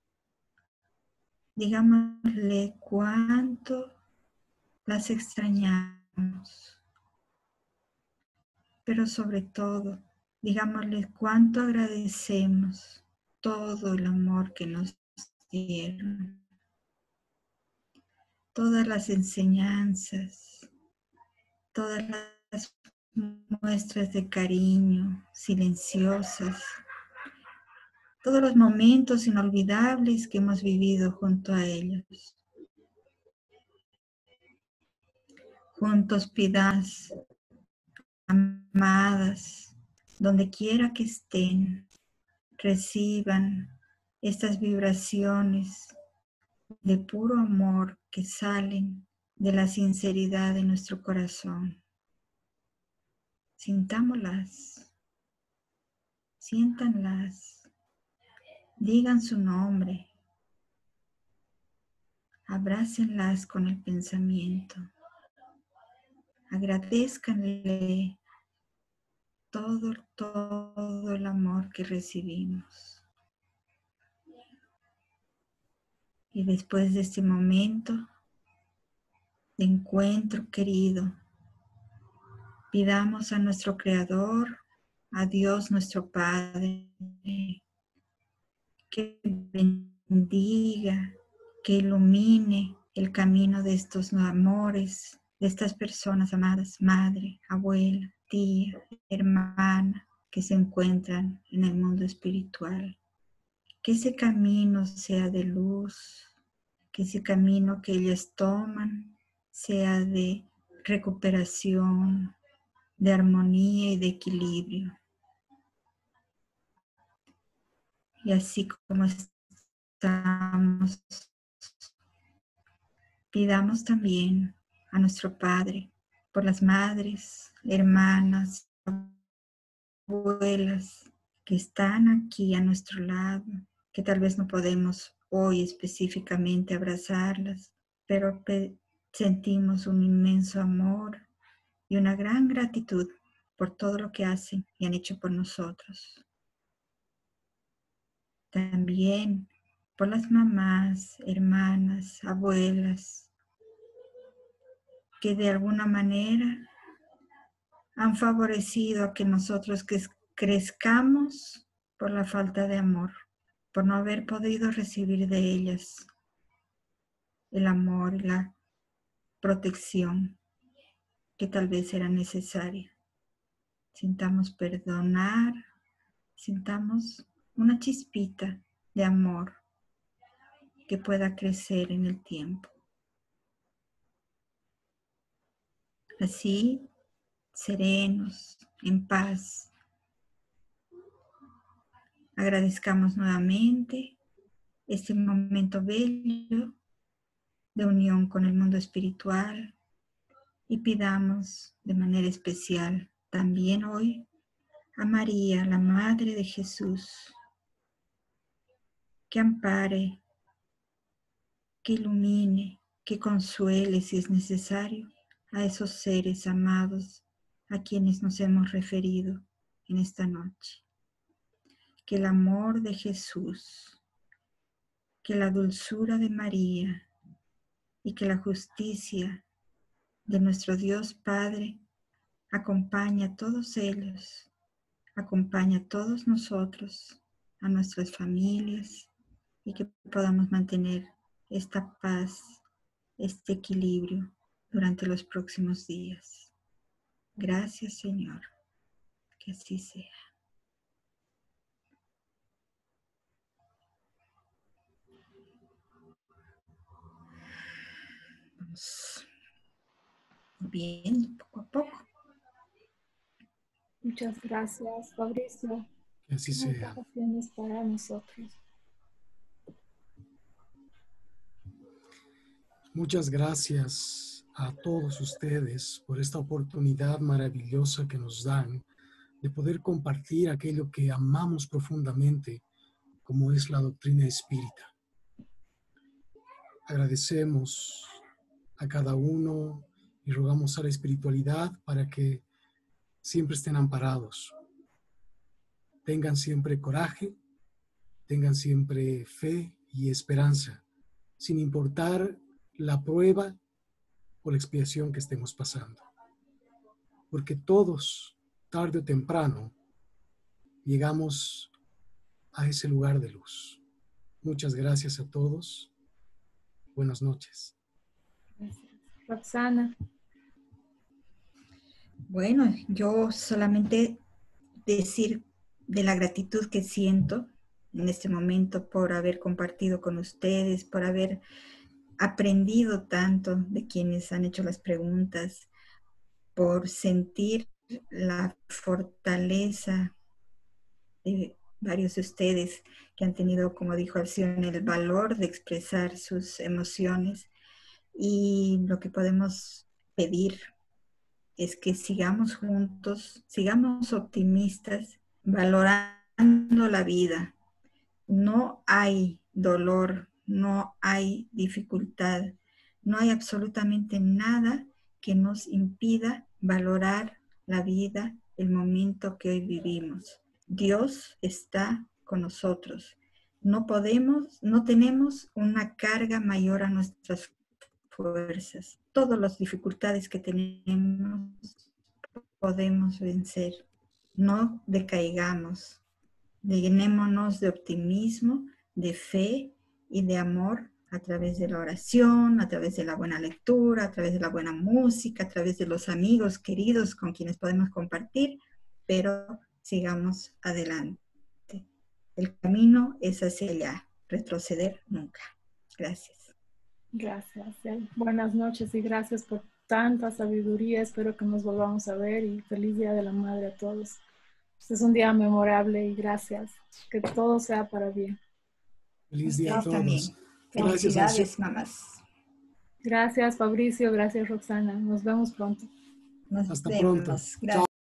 Digámosle cuánto las extrañamos. pero sobre todo, digámosle cuánto agradecemos todo el amor que nos dieron, todas las enseñanzas, todas las muestras de cariño silenciosas, todos los momentos inolvidables que hemos vivido junto a ellos. Juntos pidamos, amadas, donde quiera que estén, reciban estas vibraciones de puro amor que salen de la sinceridad de nuestro corazón. Sintámoslas, siéntanlas, digan su nombre, abrácenlas con el pensamiento, agradézcanle todo, todo el amor que recibimos. Y después de este momento de encuentro querido, pidamos a nuestro Creador, a Dios nuestro Padre, que bendiga, que ilumine el camino de estos amores, de estas personas amadas, madre, abuela, tía, hermana, que se encuentran en el mundo espiritual. Que ese camino sea de luz, que ese camino que ellas toman sea de recuperación, de armonía y de equilibrio. Y así como estamos, pidamos también a nuestro Padre por las madres, hermanas, abuelas que están aquí a nuestro lado, que tal vez no podemos hoy específicamente abrazarlas, pero sentimos un inmenso amor y una gran gratitud por todo lo que hacen y han hecho por nosotros. También por las mamás, hermanas, abuelas, que de alguna manera han favorecido a que nosotros crezcamos por la falta de amor, por no haber podido recibir de ellas el amor y la protección que tal vez era necesaria. Sintamos perdonar, sintamos una chispita de amor que pueda crecer en el tiempo. Así, serenos, en paz, agradezcamos nuevamente este momento bello de unión con el mundo espiritual y pidamos de manera especial también hoy a María, la Madre de Jesús, que ampare, que ilumine, que consuele si es necesario a esos seres amados a quienes nos hemos referido en esta noche. Que el amor de Jesús, que la dulzura de María y que la justicia de nuestro Dios Padre acompañe a todos ellos, acompañe a todos nosotros, a nuestras familias, y que podamos mantener esta paz, este equilibrio durante los próximos días. Gracias, Señor, que así sea. Vamos bien, poco a poco. Muchas gracias, Fabricio. Que así sea. Muchas para nosotros. Muchas gracias a todos ustedes por esta oportunidad maravillosa que nos dan de poder compartir aquello que amamos profundamente, como es la doctrina espírita. Agradecemos a cada uno y rogamos a la espiritualidad para que siempre estén amparados. Tengan siempre coraje, tengan siempre fe y esperanza, sin importar la prueba o la expiación que estemos pasando. Porque todos tarde o temprano, llegamos a ese lugar de luz. Muchas gracias a todos. Buenas noches. Gracias. Roxana. Bueno, yo solamente decir de la gratitud que siento en este momento por haber compartido con ustedes, por haber aprendido tanto de quienes han hecho las preguntas, por sentir la fortaleza de varios de ustedes que han tenido, como dijo Alcione, el valor de expresar sus emociones. Y lo que podemos pedir es que sigamos juntos, sigamos optimistas, valorando la vida. No hay dolor, no hay dificultad, no hay absolutamente nada que nos impida valorar la vida, el momento que hoy vivimos. Dios está con nosotros. No podemos, no tenemos una carga mayor a nuestras fuerzas. Todas las dificultades que tenemos podemos vencer. No decaigamos. Llenémonos de optimismo, de fe y de amor a través de la oración, a través de la buena lectura, a través de la buena música, a través de los amigos queridos con quienes podemos compartir, pero sigamos adelante. El camino es hacia allá, retroceder nunca. Gracias. Gracias. Buenas noches y gracias por tanta sabiduría. Espero que nos volvamos a ver y feliz Día de la Madre a todos. Este es un día memorable y gracias. Que todo sea para bien. Feliz día a todos. También. Gracias, Felicidades, mamás. Gracias, Fabricio. Gracias, Roxana. Nos vemos pronto. Nos Hasta vemos. pronto. Gracias. Chao.